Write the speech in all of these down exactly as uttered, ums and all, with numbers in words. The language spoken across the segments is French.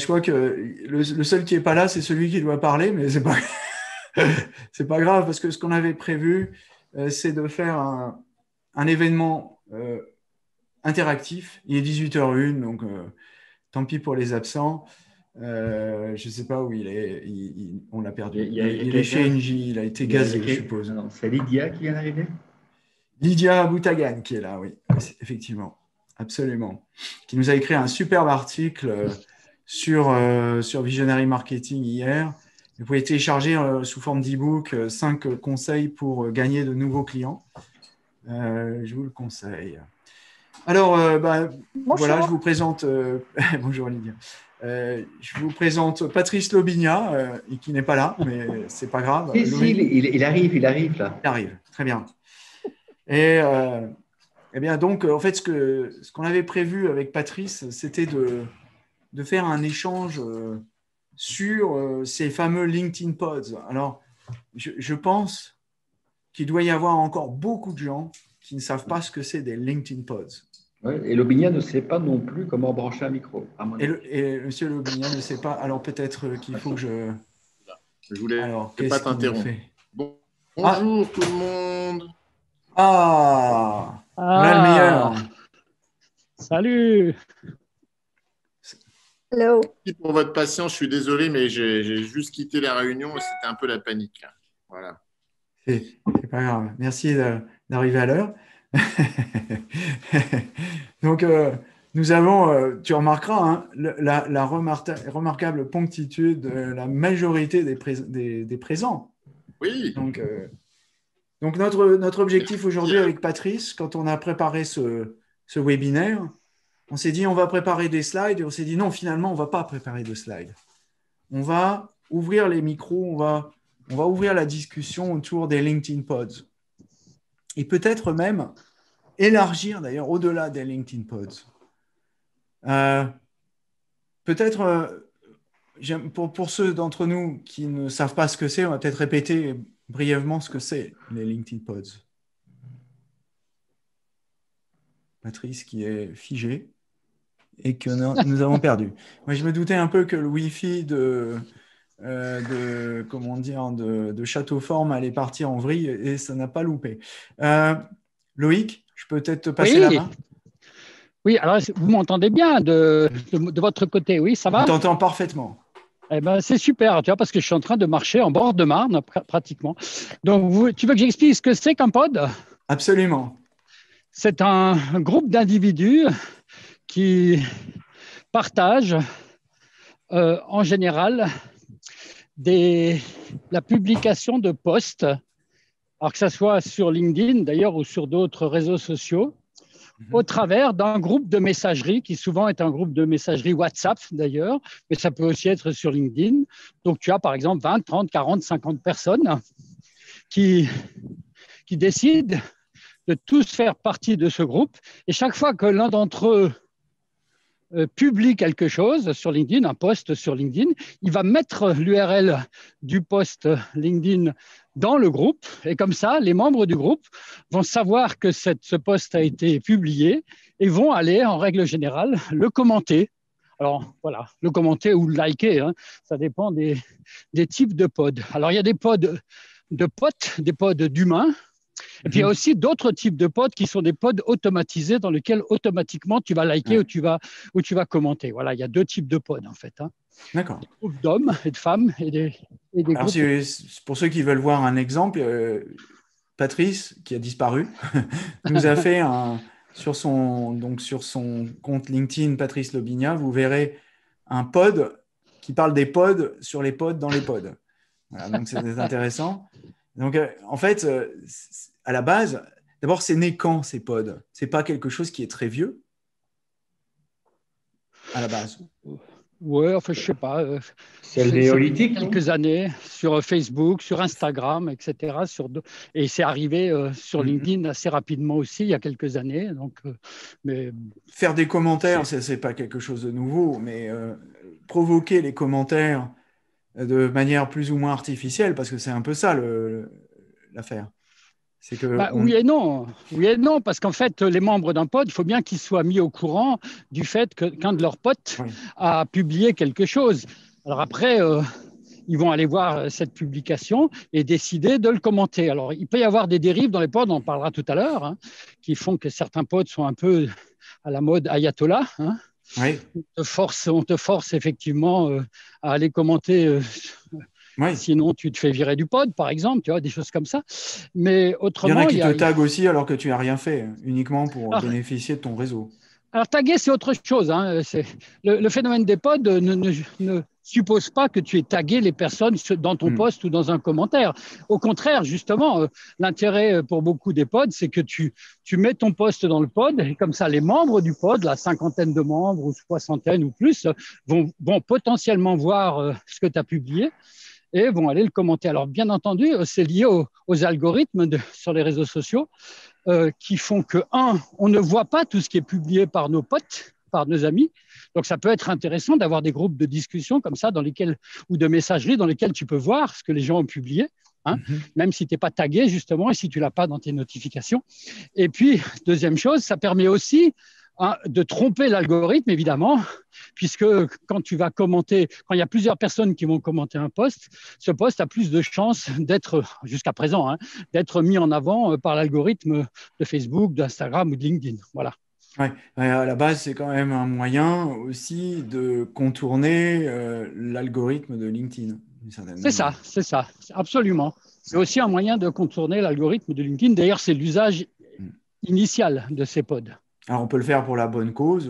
je crois que le, le seul qui n'est pas là, c'est celui qui doit parler, mais c'est pas, c'est pas grave parce que ce qu'on avait prévu, euh, c'est de faire un, un événement euh, interactif. Il est dix-huit heures zéro un, donc euh, tant pis pour les absents. Euh, je ne sais pas où il est. Il- il- on l'a Il y a, perdu. il y a- Il, il y a il est chez quelqu'un. Engie. Il a été Il y a, il y a gazé, je quel- suppose. non, c'est Lydia qui vient d'arriver? Lydia Boutagan qui est là, oui, c'est- effectivement, absolument. Qui nous a écrit un superbe article euh, sur, euh, sur Visionary Marketing hier. Vous pouvez télécharger euh, sous forme d'e-book euh, cinq conseils pour euh, gagner de nouveaux clients. Euh, je vous le conseille. Alors, euh, bah, voilà, je Bonjour. vous présente. euh, Bonjour Lydia. Euh, je vous présente Patrice Lobigna, euh, qui n'est pas là, mais c'est pas grave. Si, si, il, Loïc, il- il arrive, il arrive là. il arrive. Très bien. Et euh, eh bien, donc, en fait, ce que, ce qu'on avait prévu avec Patrice, c'était de, de faire un échange euh, sur euh, ces fameux LinkedIn Pods. Alors, je, je pense qu'il doit y avoir encore beaucoup de gens qui ne savent pas ce que c'est des LinkedIn Pods. Ouais, et Lobigna ne sait pas non plus comment brancher un micro, à mon Et, avis. le, et Monsieur Lobignan ne sait pas. Alors, peut-être qu'il faut que je. Je voulais Alors, pas qu'est-ce qu'il nous t'interrompre. fait? Bon- Ah, bonjour tout le monde. ah, voilà le Ah, meilleur. salut. Hello. Merci pour votre patience, je suis désolé, mais j'ai j'ai juste quitté la réunion et c'était un peu la panique, là. Voilà. C'est c'est pas grave. Merci de- d'arriver à l'heure. Donc, euh, nous avons, euh, tu remarqueras, hein, le- la, la remarta- remarquable ponctitude de la majorité des, prés- des- des présents. Oui, Donc, euh, donc notre, notre objectif aujourd'hui merci. avec Patrice, quand on a préparé ce, ce webinaire, on s'est dit on va préparer des slides et on s'est dit non, finalement, on ne va pas préparer de slides. On va ouvrir les micros, on va, on va ouvrir la discussion autour des LinkedIn Pods. Et peut-être même élargir d'ailleurs au-delà des LinkedIn Pods. Euh, peut-être, euh, j'aime- pour, pour ceux d'entre nous qui ne savent pas ce que c'est, on va peut-être répéter brièvement ce que c'est les LinkedIn Pods. Patrice qui est figé et que nous, nous avons perdu. Moi, je me doutais un peu que le Wi-Fi de, euh, de, comment dire, de, de Châteauforme allait partir en vrille et ça n'a pas loupé. Euh, Loïc, je peux peut-être te passer la Oui, main? oui. Alors, vous m'entendez bien de, de, de votre côté, oui, ça On va? t'entend parfaitement. Eh ben, c'est super, tu vois, parce que je suis en train de marcher en bord de Marne, pr- pratiquement. Donc, vous, tu veux que j'explique ce que c'est qu'un pod? Absolument. C'est un groupe d'individus qui partagent euh, en général des, la publication de posts, alors que ce soit sur LinkedIn d'ailleurs ou sur d'autres réseaux sociaux, au travers d'un groupe de messagerie qui souvent est un groupe de messagerie WhatsApp d'ailleurs, mais ça peut aussi être sur LinkedIn. Donc, tu as par exemple vingt, trente, quarante, cinquante personnes qui, qui décident de tous faire partie de ce groupe. Et chaque fois que l'un d'entre eux euh, publie quelque chose sur LinkedIn, un post sur LinkedIn, il va mettre l'U R L du post LinkedIn dans le groupe. Et comme ça, les membres du groupe vont savoir que cette, ce post a été publié et vont aller, en règle générale, le commenter. Alors, voilà, le commenter ou le liker, hein, ça dépend des, des types de pods. Alors, il y a des pods de potes, des pods d'humains. Et puis, il y a aussi d'autres types de pods qui sont des pods automatisés dans lesquels automatiquement tu vas liker Ouais. ou tu vas, ou tu vas commenter. Voilà, il y a deux types de pods en fait. Hein. D'accord. Des groupes d'hommes et de femmes et des, et des Alors, groupes. si- pour ceux qui veulent voir un exemple, euh, Patrice, qui a disparu, nous a fait un, sur son, donc sur son compte LinkedIn, Patrice Lobigna, vous verrez un pod qui parle des pods sur les pods dans les pods. Voilà, donc c'est intéressant. Donc, euh, en fait, euh, c- à la base, d'abord, c'est né quand ces pods? C'est pas quelque chose qui est très vieux à la base. Ouais, enfin, je sais pas. euh, C'est le c'est- néolithique, c'est non? quelques années sur Facebook, sur Instagram, et cetera. Sur de- et c'est arrivé euh, sur Mhm. LinkedIn assez rapidement aussi, il y a quelques années. Donc, euh, mais Faire des commentaires, c'est- c'est c'est pas quelque chose de nouveau, mais euh, provoquer les commentaires de manière plus ou moins artificielle, parce que c'est un peu ça le- l'affaire. C'est que Bah, on- oui et non. Oui et non, parce qu'en fait, les membres d'un pod, il faut bien qu'ils soient mis au courant du fait que qu'un de leurs potes Oui. a publié quelque chose. Alors après, euh, ils vont aller voir cette publication et décider de le commenter. Alors, il peut y avoir des dérives dans les pods, on en parlera tout à l'heure, hein, qui font que certains pods sont un peu à la mode ayatollah. Hein. Oui, On te force, on te force effectivement euh, à aller commenter. Euh, oui. sinon, tu te fais virer du pod, par exemple, tu vois, des choses comme ça. Mais Il y en a autrement, qui il y te a. taguent aussi alors que tu n'as rien fait, uniquement pour Alors, bénéficier de ton réseau. Alors, taguer, c'est autre chose. Hein. C'est, le, le phénomène des pods ne, ne, ne suppose pas que tu aies tagué les personnes dans ton Mm. post ou dans un commentaire. Au contraire, justement, euh, l'intérêt pour beaucoup des pods, c'est que tu, tu mets ton post dans le pod et comme ça, les membres du pod, la cinquantaine de membres ou soixantaine ou plus, vont, vont potentiellement voir euh, ce que tu as publié et vont aller le commenter. Alors, bien entendu, c'est lié aux, aux algorithmes de, sur les réseaux sociaux. Euh, qui font que, un, on ne voit pas tout ce qui est publié par nos potes, par nos amis. Donc, ça peut être intéressant d'avoir des groupes de discussion comme ça, dans lesquels, ou de messagerie, dans lesquels tu peux voir ce que les gens ont publié, hein, mm-hmm. même si tu n'es pas tagué, justement, et si tu ne l'as pas dans tes notifications. Et puis, deuxième chose, ça permet aussi hein, de tromper l'algorithme, évidemment, puisque quand tu vas commenter, quand il y a plusieurs personnes qui vont commenter un post, ce post a plus de chances d'être, jusqu'à présent, hein, d'être mis en avant par l'algorithme de Facebook, d'Instagram ou de LinkedIn. Voilà. Ouais. À la base, c'est quand même un moyen aussi de contourner euh, l'algorithme de LinkedIn. C'est ça, c'est ça, absolument. C'est aussi un moyen de contourner l'algorithme de LinkedIn. D'ailleurs, c'est l'usage initial de ces pods. Alors, on peut le faire pour la bonne cause,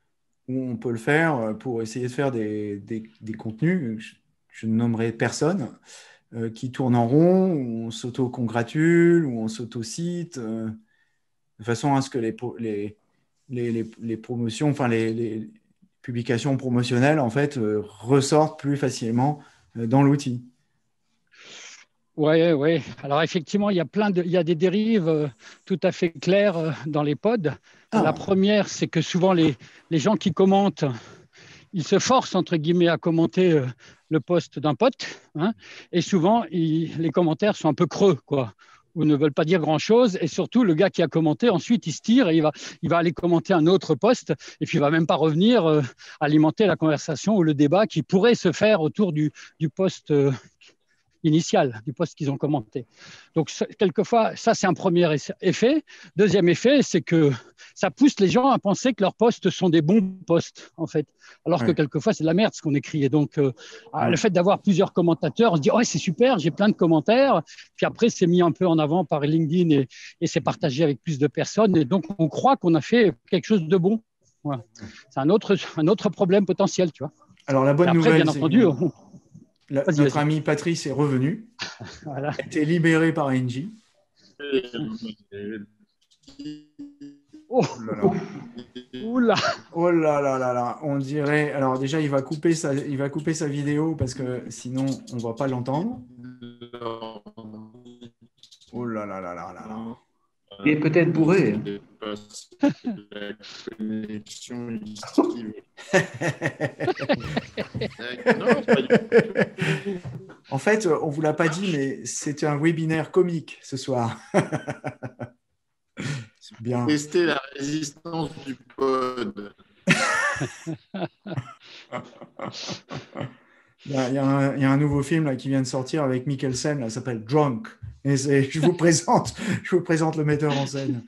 ou on peut le faire pour essayer de faire des, des, des contenus, je, je ne nommerai personne, euh, qui tournent en rond, où on s'auto-congratule, où on s'auto-cite, euh, de façon à ce que les, les, les, les, les promotions, enfin les, les publications promotionnelles, en fait, euh, ressortent plus facilement euh, dans l'outil. Oui, oui. Alors effectivement, il y a plein de, il y a des dérives euh, tout à fait claires euh, dans les pods. Ah. La première, c'est que souvent les, les gens qui commentent, ils se forcent entre guillemets à commenter euh, le post d'un pote, hein, et souvent ils, les commentaires sont un peu creux, quoi, ou ne veulent pas dire grand-chose. Et surtout, le gars qui a commenté, ensuite, il se tire et il va, il va aller commenter un autre post, et puis il va même pas revenir euh, alimenter la conversation ou le débat qui pourrait se faire autour du, du post. Euh, initial du post qu'ils ont commenté. Donc, quelquefois, ça, c'est un premier effet. Deuxième effet, c'est que ça pousse les gens à penser que leurs posts sont des bons posts, en fait. Alors oui. que quelquefois, c'est de la merde ce qu'on écrit. Et donc, euh, oui. le fait d'avoir plusieurs commentateurs, on se dit, oh, c'est super, j'ai plein de commentaires. Puis après, c'est mis un peu en avant par LinkedIn et, et c'est partagé avec plus de personnes. Et donc, on croit qu'on a fait quelque chose de bon. Voilà. C'est un autre, un autre problème potentiel, tu vois. Alors, la bonne et après, nouvelle, bien entendu, on... La, vas-y, notre vas-y. ami Patrice est revenu. Voilà. Il a été libéré par Engie. Oh là là. Oula. Oh là là là là. On dirait. Alors déjà, il va couper sa, il va couper sa vidéo parce que sinon, on ne va pas l'entendre. Oh là là là là là là. Il est peut-être bourré. La connexion non, pas du tout. En fait, on ne vous l'a pas dit, mais c'était un webinaire comique ce soir. C'est bien. Tester la résistance du pod. Il y, a, il, y a un, il y a un nouveau film là, qui vient de sortir avec Mikkelsen, là, s'appelle Drunk. Et je vous présente, je vous présente le metteur en scène.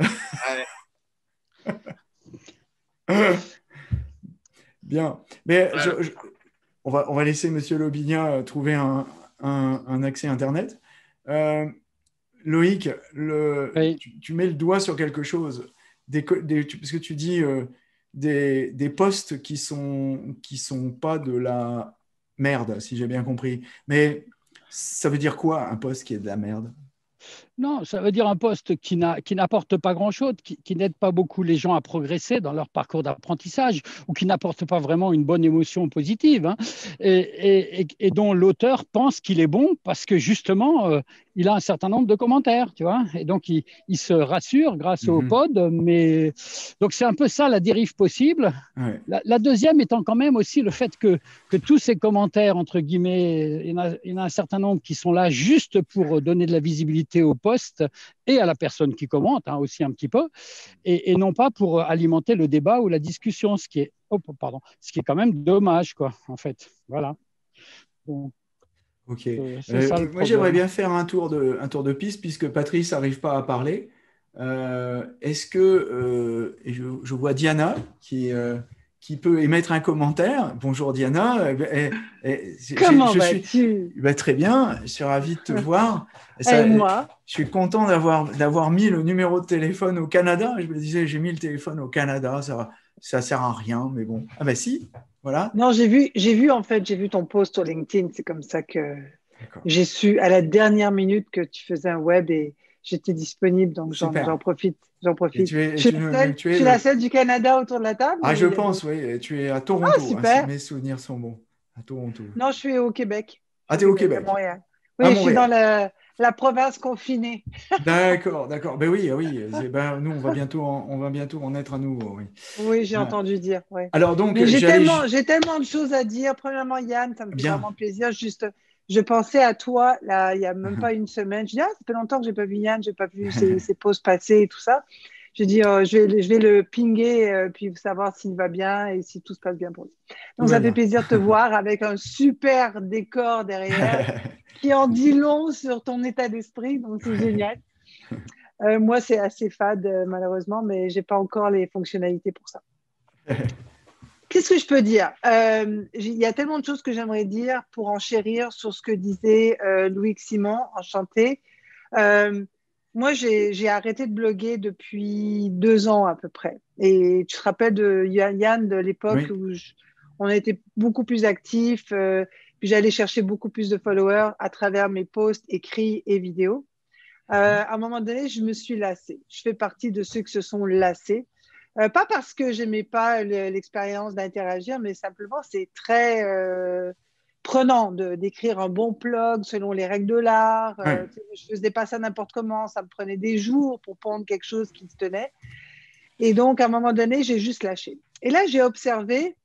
Ouais. Bien. Mais ouais. je, je, on, va, on va laisser M. Lobigna trouver un, un, un accès Internet. Euh, Loïc, le, oui. tu, tu mets le doigt sur quelque chose. Des, des, tu, parce que tu dis euh, des, des posts qui ne sont, qui sont pas de la merde, si j'ai bien compris. Mais ça veut dire quoi, un post qui est de la merde ? Non, ça veut dire un poste qui, n'a, qui n'apporte pas grand-chose, qui, qui n'aide pas beaucoup les gens à progresser dans leur parcours d'apprentissage ou qui n'apporte pas vraiment une bonne émotion positive, hein, et, et, et dont l'auteur pense qu'il est bon parce que justement, euh, il a un certain nombre de commentaires, tu vois, et donc il, il se rassure grâce mm-hmm. au pod, mais donc c'est un peu ça la dérive possible. Ouais. La, la deuxième étant quand même aussi le fait que, que tous ces commentaires, entre guillemets, il y, en a, il y en a un certain nombre qui sont là juste pour donner de la visibilité au post et à la personne qui commente hein, aussi un petit peu, et, et non pas pour alimenter le débat ou la discussion, ce qui est, oh, pardon, ce qui est quand même dommage, quoi, en fait. Voilà. Donc, Ok. euh, c'est Euh, ça le moi, j'aimerais problème. bien faire un tour de, un tour de piste puisque Patrice n'arrive pas à parler. Euh, est-ce que euh, et je, je vois Diana qui, euh, qui peut émettre un commentaire. Bonjour Diana. Eh ben, eh, eh, j'ai- Comment je suis vas-tu? ben, très bien. Je suis ravi de te voir. Et Ça, moi? je suis content d'avoir d'avoir mis le numéro de téléphone au Canada. Je me disais, j'ai mis le téléphone au Canada, ça ça sert à rien, mais bon. Ah ben si, voilà. Non, j'ai vu, j'ai vu en fait, j'ai vu ton post sur LinkedIn. C'est comme ça que D'accord. j'ai su à la dernière minute que tu faisais un web et j'étais disponible. Donc j'en, Super. j'en profite, j'en Et profite. tu es, Je et suis tu, la mais seule, tu je es suis la le. seule du Canada autour de la table Ah, ou je il y a d'autres? pense, oui. Tu es à Ah, Toronto, hein, si super. mes souvenirs sont bons. À Toronto. Non, je suis au Québec. Je Ah, suis au tu es au Québec, à Québec. Montréal. À Oui, je suis dans Montréal. la, la province confinée. D'accord, d'accord. Ben oui, oui. c'est- Ben, nous, on va bientôt en, on va bientôt en être à nouveau, oui. Oui, j'ai Ah. entendu dire. Ouais. Alors, donc, Mais j'ai j'allais. tellement, ju- j'ai tellement de choses à dire. Premièrement, Yann, ça me fait Bien. vraiment plaisir. Juste, je pensais à toi, là, il y a même pas une semaine. Je dis, ah, ça fait longtemps que j'ai pas vu Yann, j'ai pas vu ses, ses pauses passées et tout ça. J'ai dit, euh, je vais, je vais le pinguer, euh, puis savoir s'il va bien et si tout se passe bien pour lui. Tout Donc, va ça fait bien. plaisir de te voir avec un super décor derrière qui en dit long sur ton état d'esprit. Donc, c'est génial. Euh, moi, c'est assez fade, euh, malheureusement, mais j'ai pas encore les fonctionnalités pour ça. Qu'est-ce que je peux dire? Euh, Il y a tellement de choses que j'aimerais dire pour enchérir sur ce que disait euh, Loïc Simon, enchanté. Euh, moi, j'ai arrêté de bloguer depuis deux ans à peu près. Et tu te rappelles de Yann, de l'époque Oui. où je, on était beaucoup plus actifs, euh, puis j'allais chercher beaucoup plus de followers à travers mes posts écrits et vidéos. Euh, à un moment donné, je me suis lassée. Je fais partie de ceux qui se sont lassés. Euh, pas parce que j'aimais pas l'expérience d'interagir, mais simplement c'est très euh, prenant d'écrire un bon blog selon les règles de l'art. Euh, Ouais. je faisais pas ça n'importe comment, ça me prenait des jours pour pondre quelque chose qui se tenait. Et donc à un moment donné, j'ai juste lâché. Et là, j'ai observé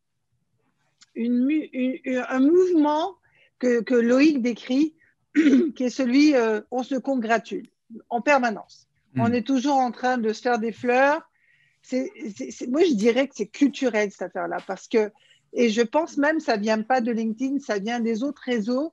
une, une, un mouvement que, que Loïc décrit, qui est celui euh, on se congratule en permanence. Mm. On est toujours en train de se faire des fleurs. C'est, c'est, c'est, moi, je dirais que c'est culturel, cette affaire-là, parce que, et je pense même, ça ne vient pas de LinkedIn, ça vient des autres réseaux,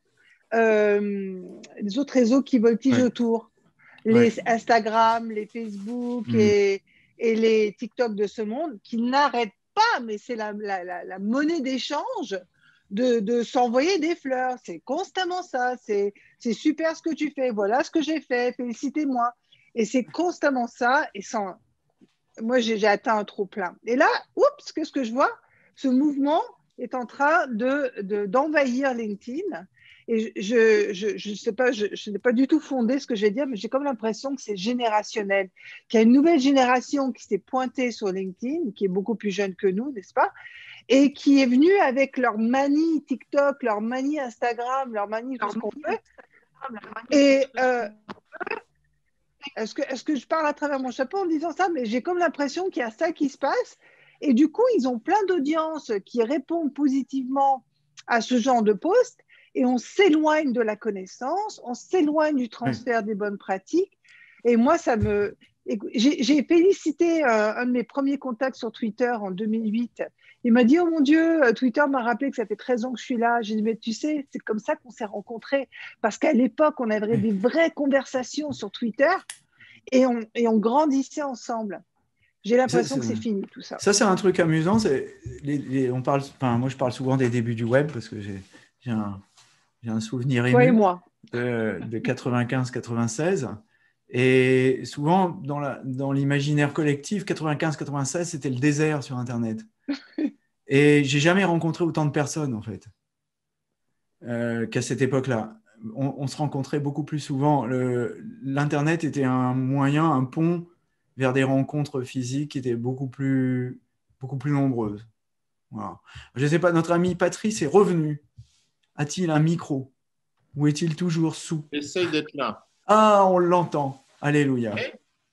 euh, des autres réseaux qui voltigent ouais. autour. Les ouais. Instagram, les Facebook mm. et, et les TikTok de ce monde, qui n'arrêtent pas, mais c'est la, la, la, la monnaie d'échange de, de s'envoyer des fleurs. C'est constamment ça. C'est, c'est super ce que tu fais. Voilà ce que j'ai fait. Félicitez-moi. Et c'est constamment ça. Et sans... Moi, j'ai, j'ai atteint un trop-plein. Et là, oups, qu'est-ce que je vois? Ce mouvement est en train de, de, d'envahir LinkedIn. Et je je, je sais pas, je, je n'ai pas du tout fondé ce que je vais dire, mais j'ai comme l'impression que c'est générationnel, qu'il y a une nouvelle génération qui s'est pointée sur LinkedIn, qui est beaucoup plus jeune que nous, n'est-ce pas? Et qui est venue avec leur manie TikTok, leur manie Instagram, leur manie tout ce qu'on peut. Et euh, est-ce que, est-ce que je parle à travers mon chapeau en disant ça? Mais j'ai comme l'impression qu'il y a ça qui se passe. Et du coup, ils ont plein d'audiences qui répondent positivement à ce genre de posts. Et on s'éloigne de la connaissance, on s'éloigne du transfert oui. des bonnes pratiques. Et moi, ça me... J'ai, j'ai félicité euh, un de mes premiers contacts sur Twitter en deux mille huit. Il m'a dit, oh mon Dieu, Twitter m'a rappelé que ça fait treize ans que je suis là. J'ai dit, mais tu sais, c'est comme ça qu'on s'est rencontrés. Parce qu'à l'époque, on avait des vraies conversations sur Twitter et on, et on grandissait ensemble. J'ai l'impression que c'est fini tout ça. Ça, c'est un truc amusant. C'est les, les, on parle, enfin, moi, je parle souvent des débuts du web parce que j'ai, j'ai, un, j'ai un souvenir ému Toi et moi. de, de quatre-vingt-quinze quatre-vingt-seize. Et souvent, dans, la, dans l'imaginaire collectif, quatre-vingt-quinze quatre-vingt-seize, c'était le désert sur Internet. Et j'ai jamais rencontré autant de personnes, en fait, euh, qu'à cette époque-là. On, on se rencontrait beaucoup plus souvent. Le, L'Internet était un moyen, un pont vers des rencontres physiques qui étaient beaucoup plus, beaucoup plus nombreuses. Voilà. Je ne sais pas, notre ami Patrice est revenu. A-t-il un micro? Ou est-il toujours sous? Essaye d'être là. Ah, on l'entend. Alléluia. Okay.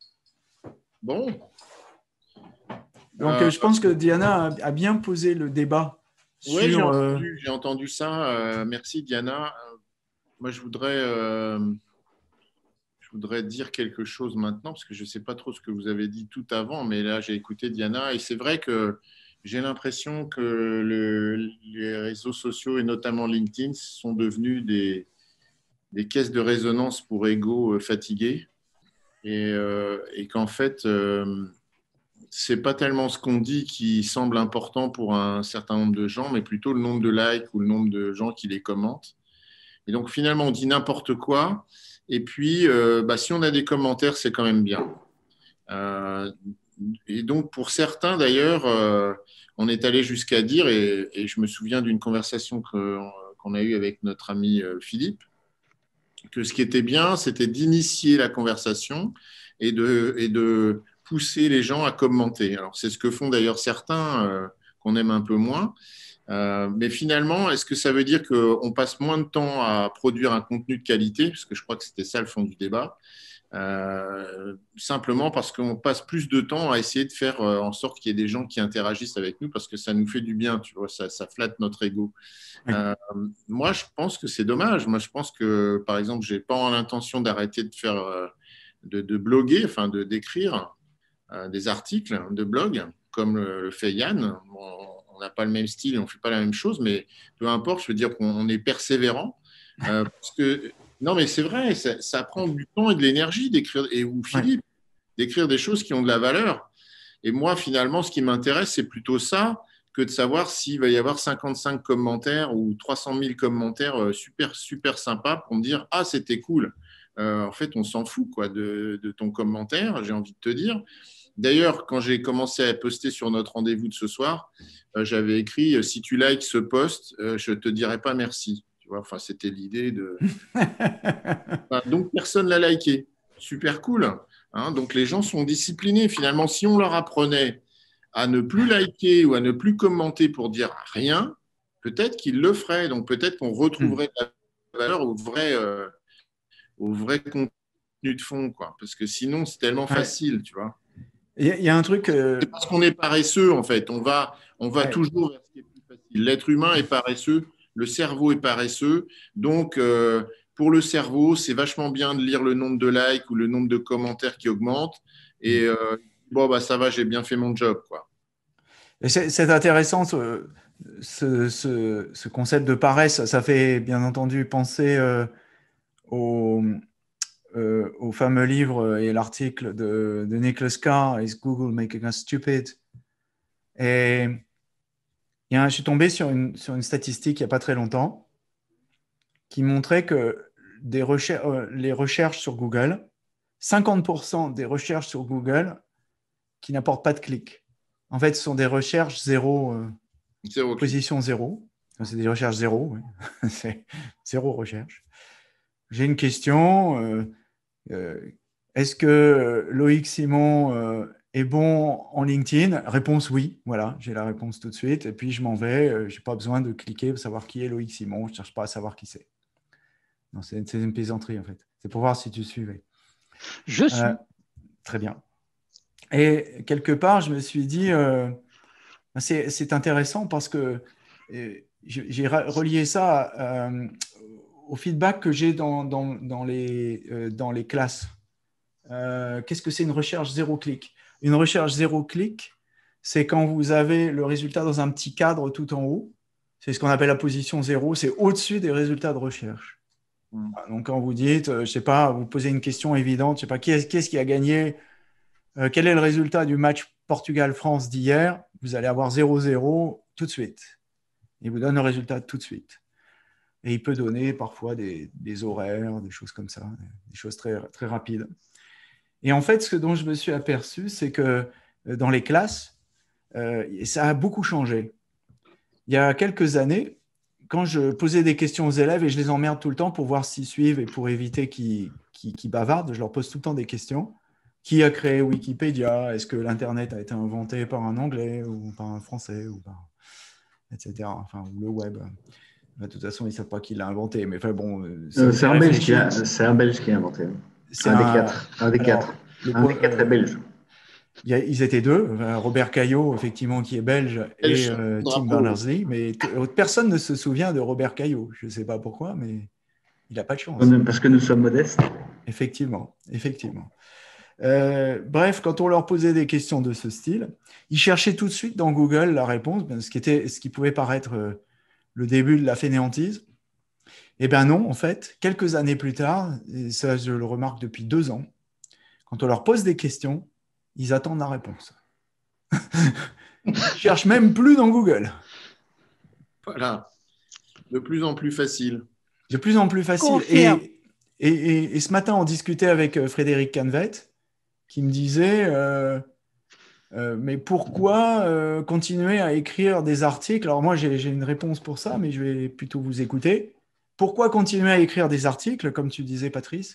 Bon. Donc, euh, je pense que Diana a, a bien posé le débat. Oui, j'ai entendu, euh... j'ai entendu ça. Euh, merci, Diana. Euh, moi, je voudrais, euh, je voudrais dire quelque chose maintenant, parce que je ne sais pas trop ce que vous avez dit tout avant, mais là, j'ai écouté Diana, et c'est vrai que j'ai l'impression que le, les réseaux sociaux, et notamment LinkedIn, sont devenus des, des caisses de résonance pour égos fatigués, et, euh, et qu'en fait, euh, ce n'est pas tellement ce qu'on dit qui semble important pour un certain nombre de gens, mais plutôt le nombre de likes ou le nombre de gens qui les commentent. Et donc, finalement, on dit n'importe quoi. Et puis, euh, bah, si on a des commentaires, c'est quand même bien. Euh, et donc, pour certains, d'ailleurs, euh, on est allé jusqu'à dire, et, et je me souviens d'une conversation que, qu'on a eue avec notre ami euh, Philippe, que ce qui était bien, c'était d'initier la conversation et de, et de pousser les gens à commenter. Alors, c'est ce que font d'ailleurs certains euh, qu'on aime un peu moins. Euh, mais finalement, est-ce que ça veut dire qu'on passe moins de temps à produire un contenu de qualité, parce que je crois que c'était ça le fond du débat, euh, simplement parce qu'on passe plus de temps à essayer de faire euh, en sorte qu'il y ait des gens qui interagissent avec nous, parce que ça nous fait du bien, tu vois, ça, ça flatte notre ego. Oui. Euh, moi, je pense que c'est dommage. Moi, je pense que, par exemple, je n'ai pas l'intention d'arrêter de faire, euh, de, de bloguer, enfin, de, d'écrire euh, des articles de blog, comme le, le fait Yann. Bon, on n'a pas le même style et on ne fait pas la même chose, mais peu importe, je veux dire qu'on est persévérant. Euh, parce que, non, mais c'est vrai, ça, ça prend du temps et de l'énergie d'écrire, et ou Philippe, ouais. d'écrire des choses qui ont de la valeur. Et moi, finalement, ce qui m'intéresse, c'est plutôt ça que de savoir s'il va y avoir cinquante-cinq commentaires ou trois cent mille commentaires super, super sympas pour me dire « Ah, c'était cool euh, ». En fait, on s'en fout quoi, de, de ton commentaire, j'ai envie de te dire. D'ailleurs, quand j'ai commencé à poster sur notre rendez-vous de ce soir, euh, j'avais écrit « Si tu likes ce post, euh, je ne te dirai pas merci ». Tu vois, enfin, c'était l'idée de… enfin, donc, personne ne l'a liké. Super cool. Hein, donc, les gens sont disciplinés. Finalement, si on leur apprenait à ne plus liker ou à ne plus commenter pour dire rien, peut-être qu'ils le feraient. Donc, peut-être qu'on retrouverait de la valeur au vrai, euh, au vrai contenu de fond, quoi. Parce que sinon, c'est tellement ouais. facile, tu vois. Il y, y a un truc… Euh... C'est parce qu'on est paresseux, en fait. On va, on va ouais. toujours vers ce qui est plus facile. L'être humain est paresseux, le cerveau est paresseux. Donc, euh, pour le cerveau, c'est vachement bien de lire le nombre de likes ou le nombre de commentaires qui augmente. Et euh, bon, bah, ça va, j'ai bien fait mon job, quoi. C'est, c'est intéressant, ce, ce, ce, ce concept de paresse. Ça fait bien entendu penser euh, au, euh, au fameux livre et l'article de, de Nicholas Carr, Is Google Making Us Stupid? Et il y a, je suis tombé sur une, sur une statistique il n'y a pas très longtemps qui montrait que des recher- euh, les recherches sur Google, cinquante pour cent des recherches sur Google qui n'apportent pas de clics. En fait, ce sont des recherches zéro, euh, zéro position zéro. C'est des recherches zéro, oui. C'est zéro recherche. J'ai une question. Euh, euh, est-ce que Loïc Simon euh, est bon en LinkedIn? Réponse oui. Voilà, j'ai la réponse tout de suite. Et puis, je m'en vais. Euh, je n'ai pas besoin de cliquer pour savoir qui est Loïc Simon. Je ne cherche pas à savoir qui c'est. Non, c'est, c'est une plaisanterie, en fait. C'est pour voir si tu suivais. Je suis. Euh, très bien. Et quelque part, je me suis dit, euh, c'est, c'est intéressant parce que euh, j'ai relié ça euh, au feedback que j'ai dans, dans, dans, les, euh, dans les classes. Euh, qu'est-ce que c'est une recherche zéro clic? Une recherche zéro clic, c'est quand vous avez le résultat dans un petit cadre tout en haut. C'est ce qu'on appelle la position zéro. C'est au-dessus des résultats de recherche. Mmh. Donc, quand vous dites, je ne sais pas, vous posez une question évidente, je ne sais pas, qui est, qui est-ce qui a gagné? Euh, quel est le résultat du match Portugal-France d'hier? Vous allez avoir zéro zéro tout de suite. Il vous donne le résultat tout de suite. Et il peut donner parfois des, des horaires, des choses comme ça, des choses très, très rapides. Et en fait, ce dont je me suis aperçu, c'est que dans les classes, euh, ça a beaucoup changé. Il y a quelques années, quand je posais des questions aux élèves, et je les emmerde tout le temps pour voir s'ils suivent et pour éviter qu'ils, qu'ils, qu'ils bavardent, je leur pose tout le temps des questions. Qui a créé Wikipédia? Est-ce que l'Internet a été inventé par un Anglais ou par un Français ou par... et cetera. Enfin, ou le web. De toute façon, ils ne savent pas qui l'a inventé. Mais enfin, bon, c'est, c'est, un Belge qui a, c'est un Belge qui a inventé. C'est un, un des quatre. Un des alors, quatre. Le, un des quatre euh, est belge. Y a, ils étaient deux. Robert Caillot, effectivement, qui est belge, belge et euh, Tim Berners-Lee. Mais t- personne ne se souvient de Robert Caillot. Je ne sais pas pourquoi, mais il n'a pas de chance. Parce que nous sommes modestes. Effectivement, effectivement. Euh, bref, quand on leur posait des questions de ce style, ils cherchaient tout de suite dans Google la réponse, ce qui, était, ce qui pouvait paraître euh, le début de la fainéantise. Eh bien non, en fait, quelques années plus tard, et ça je le remarque depuis deux ans, quand on leur pose des questions, ils attendent la réponse. Ils ne cherchent même plus dans Google. Voilà, de plus en plus facile. De plus en plus facile. Et, et, et, et ce matin, on discutait avec Frédéric Canvet, qui me disait euh, euh, mais pourquoi euh, continuer à écrire des articles? Alors moi, j'ai, j'ai une réponse pour ça, mais je vais plutôt vous écouter. Pourquoi continuer à écrire des articles, comme tu disais, Patrice,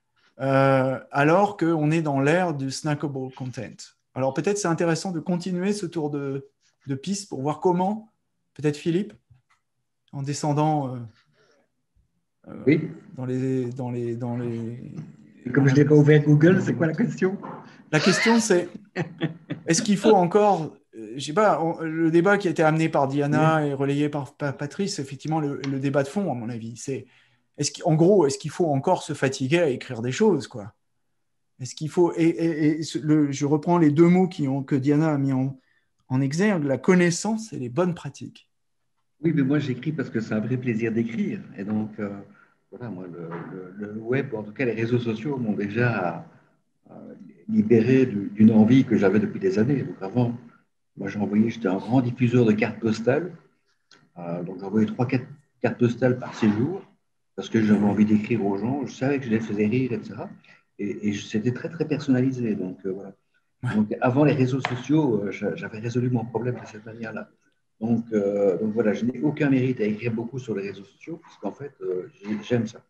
euh, alors qu'on est dans l'ère du snackable content? Alors peut-être c'est intéressant de continuer ce tour de, de piste pour voir comment, peut-être Philippe, en descendant... Euh, Euh, oui. Dans les, dans les, dans les... Et comme je n'ai pas ouvert Google, c'est quoi la question? La question, c'est est-ce qu'il faut encore, je sais pas, on, le débat qui a été amené par Diana oui. et relayé par, par Patrice, effectivement, le, le débat de fond, à mon avis, c'est, est-ce qu'en gros, est-ce qu'il faut encore se fatiguer à écrire des choses, quoi? Est-ce qu'il faut, et, et, et le, je reprends les deux mots qui ont, que Diana a mis en, en exergue, la connaissance et les bonnes pratiques. Oui, mais moi, j'écris parce que c'est un vrai plaisir d'écrire. Et donc, euh, voilà, moi, le, le, le web, en tout cas, les réseaux sociaux m'ont déjà euh, libéré d'une envie que j'avais depuis des années. Donc, avant, moi, j'ai envoyé, j'étais un grand diffuseur de cartes postales. Euh, donc, j'envoyais trois, quatre cartes postales par séjour parce que j'avais envie d'écrire aux gens. Je savais que je les faisais rire, et cetera. Et, et c'était très, très personnalisé. Donc, euh, voilà. Ouais. Donc, avant les réseaux sociaux, euh, j'avais résolu mon problème de cette manière-là. Donc, euh, donc voilà, je n'ai aucun mérite à écrire beaucoup sur les réseaux sociaux, parce qu'en fait, euh, j'aime ça.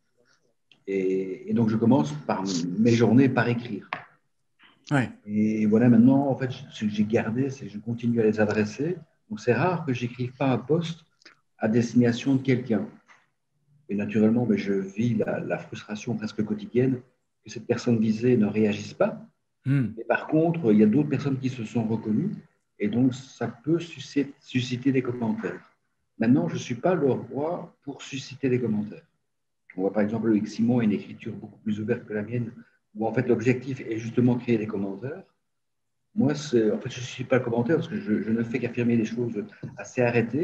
Et, et donc, je commence par mes journées par écrire. Ouais. Et voilà, maintenant, en fait, ce que j'ai gardé, c'est que je continue à les adresser. Donc, c'est rare que je n'écrive pas un post à destination de quelqu'un. Et naturellement, ben, je vis la, la frustration presque quotidienne que cette personne visée ne réagisse pas. Mm. Mais par contre, il y a d'autres personnes qui se sont reconnues. Et donc, ça peut susciter des commentaires. Maintenant, je ne suis pas le roi pour susciter des commentaires. On voit par exemple avec Simon une écriture beaucoup plus ouverte que la mienne, où en fait l'objectif est justement de créer des commentaires. Moi, en fait, je ne suis pas le commentaire parce que je, je ne fais qu'affirmer des choses assez arrêtées.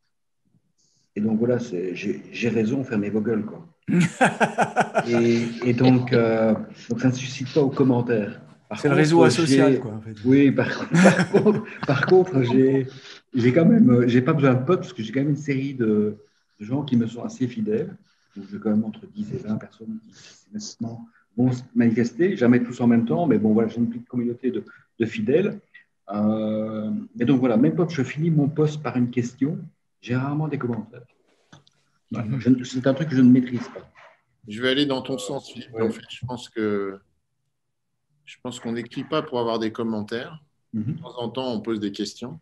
Et donc voilà, j'ai raison, fermez vos gueules, quoi. et, et donc, euh, donc, ça ne suscite pas aux commentaires. C'est le réseau asocial, quoi. En fait. Oui, par, par contre, par contre j'ai quand même, j'ai pas besoin de potes parce que j'ai quand même une série de, de gens qui me sont assez fidèles. Donc, j'ai quand même entre dix et vingt personnes qui systématiquement vont se manifester, jamais tous en même temps, mais bon, voilà, j'ai une petite communauté de, de fidèles. Euh, et donc, voilà, même quand je finis mon post par une question, j'ai rarement des commentaires. Mm-hmm. C'est un truc que je ne maîtrise pas. Je vais aller dans ton sens, Philippe. Ouais. En fait, je pense que je pense qu'on n'écrit pas pour avoir des commentaires. Mm-hmm. De temps en temps, on pose des questions.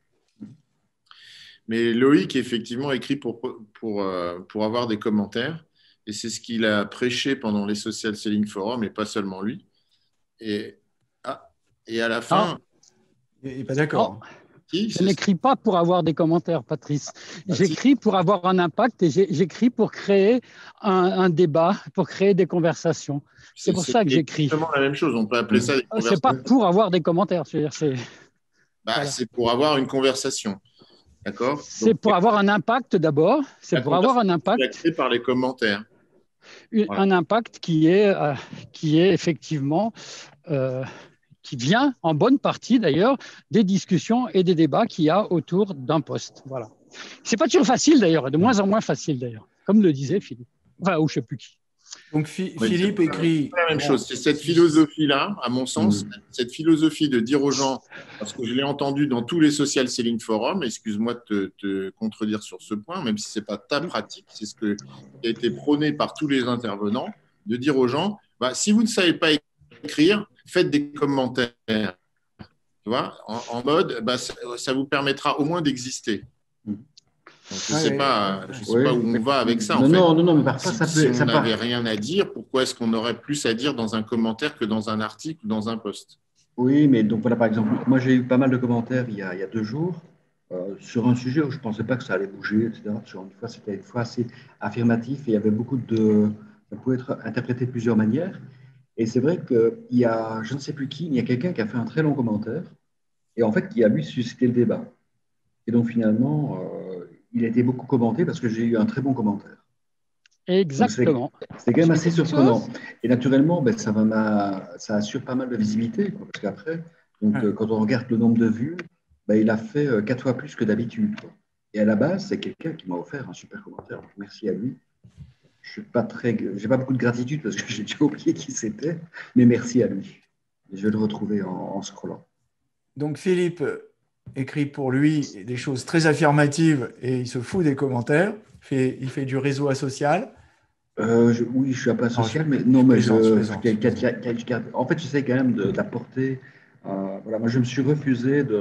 Mais Loïc, effectivement, écrit pour, pour, pour avoir des commentaires. Et c'est ce qu'il a prêché pendant les Social Selling Forum, et pas seulement lui. Et, ah, et à la fin… Il n'est pas d'accord. Si, je n'écris pas pour avoir des commentaires, Patrice. J'écris pour avoir un impact et j'écris pour créer un, un débat, pour créer des conversations. C'est pour ça que j'écris. C'est exactement la même chose. On peut appeler ça des conversations. C'est pas pour avoir des commentaires. C'est bah, voilà. pour avoir une conversation. D'accord. C'est pour avoir un impact d'abord. C'est pour avoir un impact. Créé par les commentaires. Une, voilà. Un impact qui est, euh, qui est effectivement. Euh, qui vient en bonne partie d'ailleurs des discussions et des débats qu'il y a autour d'un poste. Voilà. C'est pas toujours facile d'ailleurs, de moins en moins facile d'ailleurs, comme le disait Philippe. Enfin, ou je ne sais plus qui. Donc Philippe écrit… C'est la même chose, c'est cette philosophie-là, à mon sens, mmh. cette philosophie de dire aux gens, parce que je l'ai entendu dans tous les social selling forums, excuse-moi de te, te contredire sur ce point, même si ce n'est pas ta pratique, c'est ce que, qui a été prôné par tous les intervenants, de dire aux gens, bah, si vous ne savez pas écrire, faites des commentaires, tu vois, en, en mode, bah, ça, ça vous permettra au moins d'exister. Donc, je ne sais ouais, pas, je sais ouais, pas où on va avec ça. Non, en fait. non, non, non, mais par si, ça, ça si peut, on n'avait rien à dire, pourquoi est-ce qu'on aurait plus à dire dans un commentaire que dans un article ou dans un post? Oui, mais donc voilà, par exemple, moi j'ai eu pas mal de commentaires il y a, il y a deux jours euh, sur un sujet où je ne pensais pas que ça allait bouger, et cetera. Sur une fois, c'était une fois assez affirmatif et il y avait beaucoup de… Ça pouvait être interprété de plusieurs manières. Et c'est vrai qu'il y a, je ne sais plus qui, il y a quelqu'un qui a fait un très long commentaire et en fait qui a lui suscité le débat. Et donc finalement, euh, il a été beaucoup commenté parce que j'ai eu un très bon commentaire. Donc c'est Exactement. c'est quand même assez Quelque surprenant. chose. Et naturellement, ben, ça, va m'a- ça assure pas mal de visibilité, quoi, parce qu'après, donc, Ouais. euh, quand on regarde le nombre de vues, ben, il a fait euh, quatre fois plus que d'habitude, quoi. Et à la base, c'est quelqu'un qui m'a offert un super commentaire. Donc, merci à lui. Je suis pas très, j'ai pas beaucoup de gratitude parce que j'ai déjà oublié qui c'était, mais merci à lui. Et je vais le retrouver en, en scrollant. Donc Philippe écrit pour lui des choses très affirmatives et il se fout des commentaires. Il fait, il fait du réseau asocial. Euh, je- oui, je suis un peu Non, je, social, mais non, je mais plaisante, je je, plaisante, je plaisante. en fait, j'essaie quand même de- d'apporter. Euh, voilà, moi, je me suis refusé de,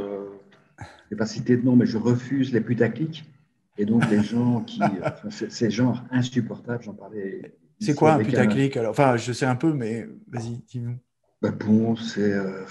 je vais pas citer de nom, mais je refuse les putaclics. Et donc, les gens qui, enfin, c'est c'est genre insupportable. J'en parlais C'est ici quoi un avec un. putaclic alors? Enfin, je sais un peu, mais vas-y, dis-nous. Ben bon, c'est euh,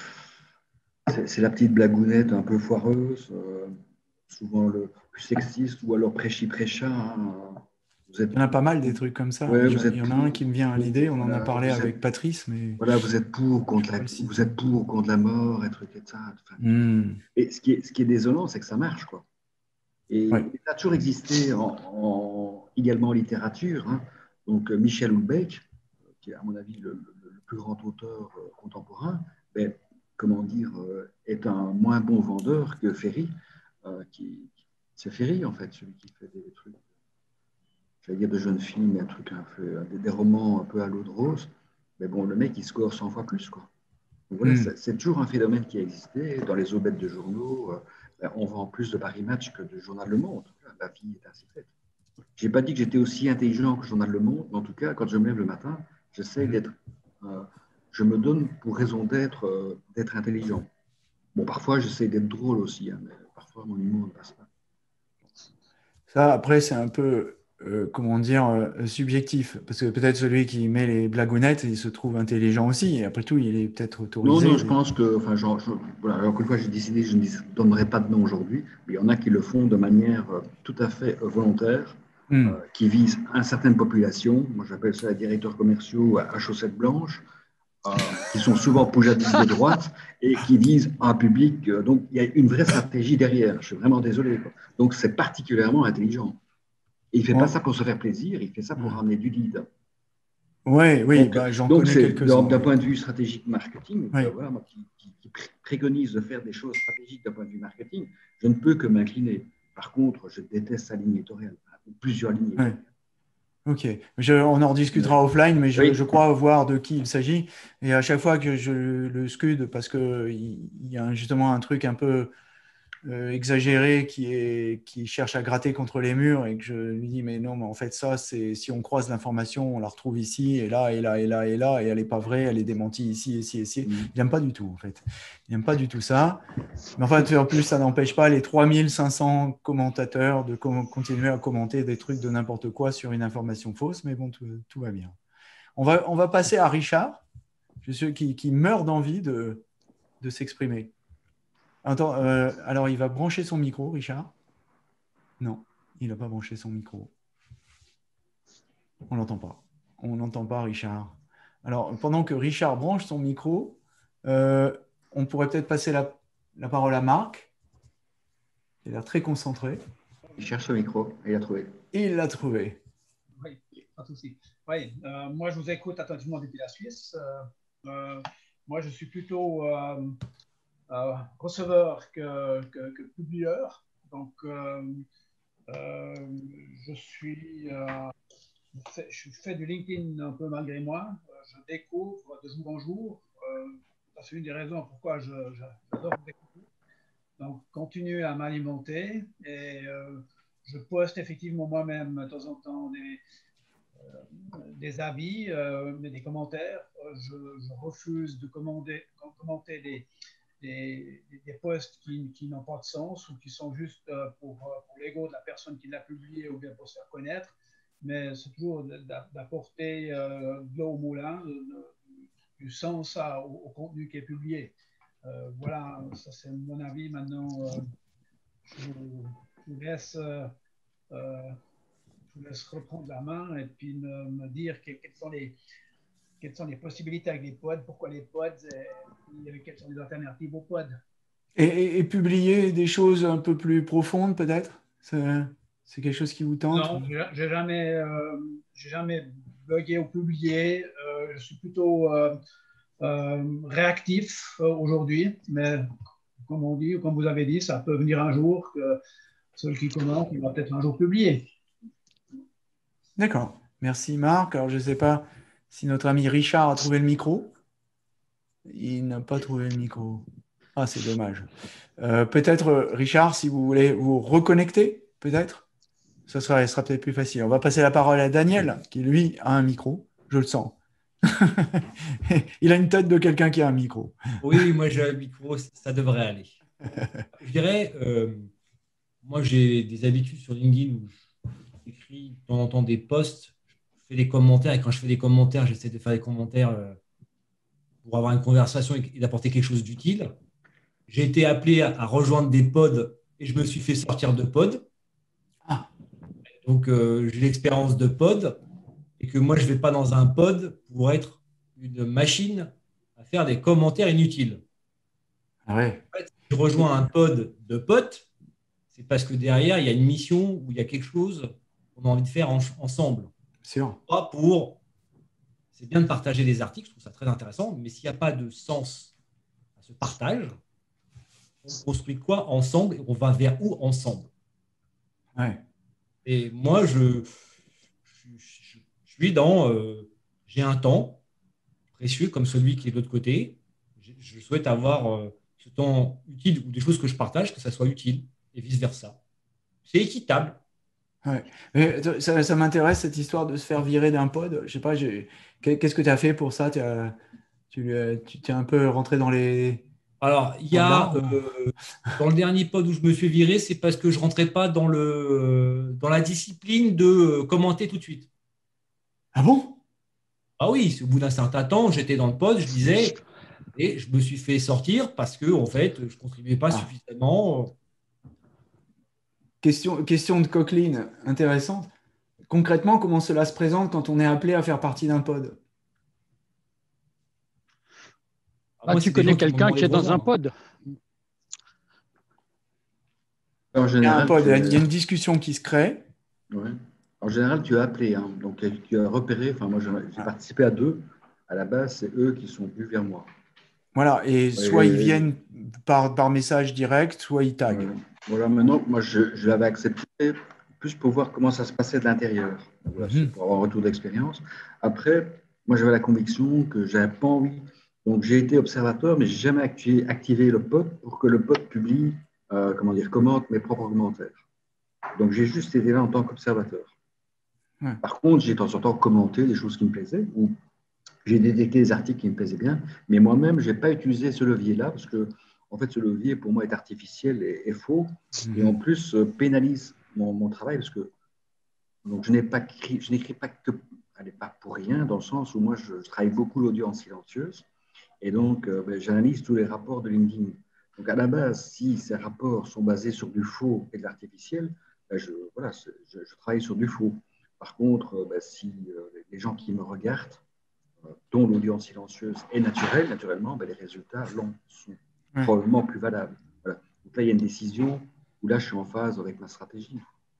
c'est c'est la petite blagounette un peu foireuse, euh, souvent le plus sexiste ou alors prêchi-prêcha, hein. Vous êtes Il y en a pour, pas mal des trucs comme ça. ouais, Je- vous il êtes y en a un pour, qui me vient à l'idée, pour- on en a voilà, parlé vous êtes, avec Patrice, mais voilà, vous êtes pour je ne contre vais la, pas le vous citer. êtes pour contre la mort, et trucs et ça. Enfin, Hmm. et ce qui est, ce qui est désolant, c'est que ça marche, quoi. Ouais. Et ça a toujours existé en, en- également en littérature, hein. Donc, euh, Michel Houellebecq, qui est à mon avis le, le- le plus grand auteur euh, contemporain, ben, comment dire, euh, est un moins bon vendeur que Ferry, euh, qui, c'est Ferry en fait, celui qui fait des trucs, j'allais dire de jeunes filles, mais un truc un peu, des, des romans un peu à l'eau de rose. Mais bon, le mec, il score cent fois plus, quoi. Donc voilà, Hmm. c'est c'est toujours un phénomène qui a existé. Dans les aubettes de journaux, euh, ben, on vend plus de Paris Match que de Journal Le Monde. La vie est ainsi faite. Je n'ai pas dit que j'étais aussi intelligent que le Journal Le Monde, mais en tout cas, quand je me lève le matin, j'essaie Mhm. d'être. euh, je me donne pour raison d'être euh, d'être intelligent. Bon, parfois, j'essaie d'être drôle aussi, hein, mais parfois, mon humour ne passe pas. Ça, après, c'est un peu, euh, comment dire, euh, subjectif. Parce que peut-être celui qui met les blagounettes, il se trouve intelligent aussi. Et après tout, il est peut-être Non, non, autorisé. je pense que, enfin, genre, je- voilà, encore une fois, j'ai décidé, je ne donnerai pas de nom aujourd'hui, mais il y en a qui le font de manière euh, tout à fait euh, volontaire, euh, Hmm. qui visent une certaine population. Moi, j'appelle ça les directeurs commerciaux à, à chaussettes blanches, euh, qui sont souvent poujadistes de droite et qui visent un public. euh, donc, il y a une vraie stratégie derrière. Je suis vraiment désolé, quoi. Donc, c'est particulièrement intelligent. Et il ne fait pas Bon. ça pour se faire plaisir, il fait ça pour ramener du lead. Ouais, oui, Donc, bah, j'en donc connais c'est d'un quelques-uns. d'un Ouais. point de vue stratégique marketing, euh, Ouais. voilà, moi qui, qui, qui préconise de faire des choses stratégiques d'un point de vue marketing, je ne peux que m'incliner. Par contre, je déteste sa ligne éditoriale, plusieurs lignes Ouais. éditoriales. Ok. Je- on en Ouais. discutera offline, mais je, je Oui, crois voir de qui il s'agit. Et à chaque fois que je le scud, parce qu'il il y a justement un truc un peu euh, exagéré qui, est, qui cherche à gratter contre les murs et que je lui dis mais non mais en fait ça c'est si on croise l'information on la retrouve ici et là et là et là et là et elle n'est pas vraie, elle est démentie ici ici ici. Il n'aime pas du tout en fait, il n'aime pas du tout ça, mais en fait en plus ça n'empêche pas les trois mille cinq cents commentateurs de com- continuer à commenter des trucs de n'importe quoi sur une information fausse, mais bon tout, tout va bien. On va, on va passer à Richard, je suis qui, qui meurt d'envie de, de s'exprimer. Attends, euh, alors il va brancher son micro, Richard? Non, il n'a pas branché son micro. On l'entend pas. On n'entend pas, Richard. Alors, pendant que Richard branche son micro, euh, on pourrait peut-être passer la, la parole à Marc. Il a l'air très concentré. il cherche le micro et il a trouvé. Et il l'a trouvé. Oui, pas de souci. Oui, euh, moi je vous écoute attentivement depuis la Suisse. Euh, euh, moi je suis plutôt euh, euh, receveur que, que, que publieur. Donc euh, euh, je suis, euh, je, fais, je fais du LinkedIn un peu malgré moi. Euh, je découvre de jour en jour. Euh, c'est une des raisons pourquoi je, je, j'adore découvrir. Donc continuer à m'alimenter et euh, je poste effectivement moi-même de temps en temps des des avis, euh, des commentaires. Je, je refuse de commander, commenter des, des, des posts qui, qui n'ont pas de sens ou qui sont juste pour, pour l'ego de la personne qui l'a publié ou bien pour se faire connaître. Mais c'est toujours d'apporter euh, de l'eau au moulin, de, de, du sens à, au, au, contenu qui est publié. Euh, voilà, ça c'est mon avis. Maintenant, euh, je, je vous laisse. Euh, euh, je vous laisse reprendre la main et puis me, me dire quels sont les, quelles sont les possibilités avec les pods, pourquoi les pods, et, et quelles sont les alternatives aux pods. Et, et, et publier des choses un peu plus profondes, peut-être? C'est, c'est quelque chose qui vous tente? Non, j'ai jamais, euh, j'ai jamais blogué ou publié. Euh, je suis plutôt euh, euh, réactif euh, aujourd'hui, mais comme on dit, comme vous avez dit, ça peut venir un jour que celui qui commence, il va peut-être un jour publier. D'accord. Merci Marc. Alors je ne sais pas si notre ami Richard a trouvé le micro. Il n'a pas trouvé le micro. Ah, c'est dommage. Euh, peut-être, Richard, si vous voulez vous reconnecter, peut-être, ce sera, ce sera peut-être plus facile. On va passer la parole à Daniel, qui lui a un micro. Je le sens. Il a une tête de quelqu'un qui a un micro. Oui, oui, moi j'ai un micro, ça devrait aller. Je dirais, euh, moi j'ai des habitudes sur LinkedIn où j'écris de temps en temps des posts, je fais des commentaires, et quand je fais des commentaires, j'essaie de faire des commentaires euh, pour avoir une conversation et, et d'apporter quelque chose d'utile. J'ai été appelé à, à rejoindre des pods et je me suis fait sortir de pod. Ah. Donc euh, j'ai l'expérience de pod et que moi je ne vais pas dans un pod pour être une machine à faire des commentaires inutiles. Ah ouais. En fait, si je rejoins un pod de potes, c'est parce que derrière, il y a une mission ou il y a quelque chose qu'on a envie de faire en, ensemble. Sûr. Pas pour... C'est bien de partager des articles, je trouve ça très intéressant, mais s'il n'y a pas de sens à ce partage, on construit quoi ensemble et on va vers où ensemble? Ouais. Et moi, je, je, je, je suis dans... Euh, j'ai un temps précieux comme celui qui est de l'autre côté. Je, je souhaite avoir euh, ce temps utile ou des choses que je partage, que ça soit utile et vice-versa. C'est équitable. Ouais. Mais ça, ça m'intéresse, cette histoire de se faire virer d'un pod. Je sais pas, j'ai... qu'est-ce que tu as fait pour ça? Tu as... tu, tu t'es un peu rentré dans les... Alors, il y a, euh, dans le dernier pod où je me suis viré, c'est parce que je ne rentrais pas dans, le, dans la discipline de commenter tout de suite. Ah bon? Ah oui, au bout d'un certain temps, j'étais dans le pod, je disais, et je me suis fait sortir parce que, en fait, je ne contribuais pas Ah. suffisamment. Question, question de Coqueline, intéressante. Concrètement, comment cela se présente quand on est appelé à faire partie d'un pod? Ah, Moi, tu c'est des connais gens qui m'ont quelqu'un demandé qui est de dans un rejoindre. pod? En Il y a un général, pod, tu il y a es- une discussion qui se crée. ouais. En général, tu as appelé, hein. Donc tu as repéré. Enfin, moi, j'ai j'ai Ah. participé à deux. À la base, c'est eux qui sont venus vers moi. Voilà, et soit Et- ils viennent par, par message direct, soit ils taguent. Voilà. Voilà, maintenant, moi, je, je l'avais accepté plus pour voir comment ça se passait de l'intérieur. Voilà, Mhm. c'est pour avoir un retour d'expérience. Après, moi, j'avais la conviction que j'avais pas envie. Donc, j'ai été observateur, mais j'ai jamais activé, activé le pod pour que le pod publie, euh, comment dire, commente mes propres commentaires. Donc, j'ai juste été là en tant qu'observateur. Ouais. Par contre, j'ai de temps en temps commenté des choses qui me plaisaient ou j'ai détecté des articles qui me plaisaient bien, mais moi-même, je n'ai pas utilisé ce levier-là parce que, en fait, ce levier, pour moi, est artificiel et, et faux, Mhm. et en plus, euh, pénalise mon, mon travail parce que donc, je n'ai pas écrit, je n'écris pas que, allez, pas pour rien, dans le sens où moi, je, je travaille beaucoup l'audience silencieuse, et donc, euh, ben, j'analyse tous les rapports de LinkedIn. Donc, à la base, si ces rapports sont basés sur du faux et de l'artificiel, ben, je, voilà, je, je travaille sur du faux. Par contre, euh, ben, si euh, les gens qui me regardent, dont l'audience silencieuse est naturelle, naturellement, ben les résultats long, sont Ouais. probablement plus valables. Voilà. Donc là, il y a une décision où là, je suis en phase avec ma stratégie.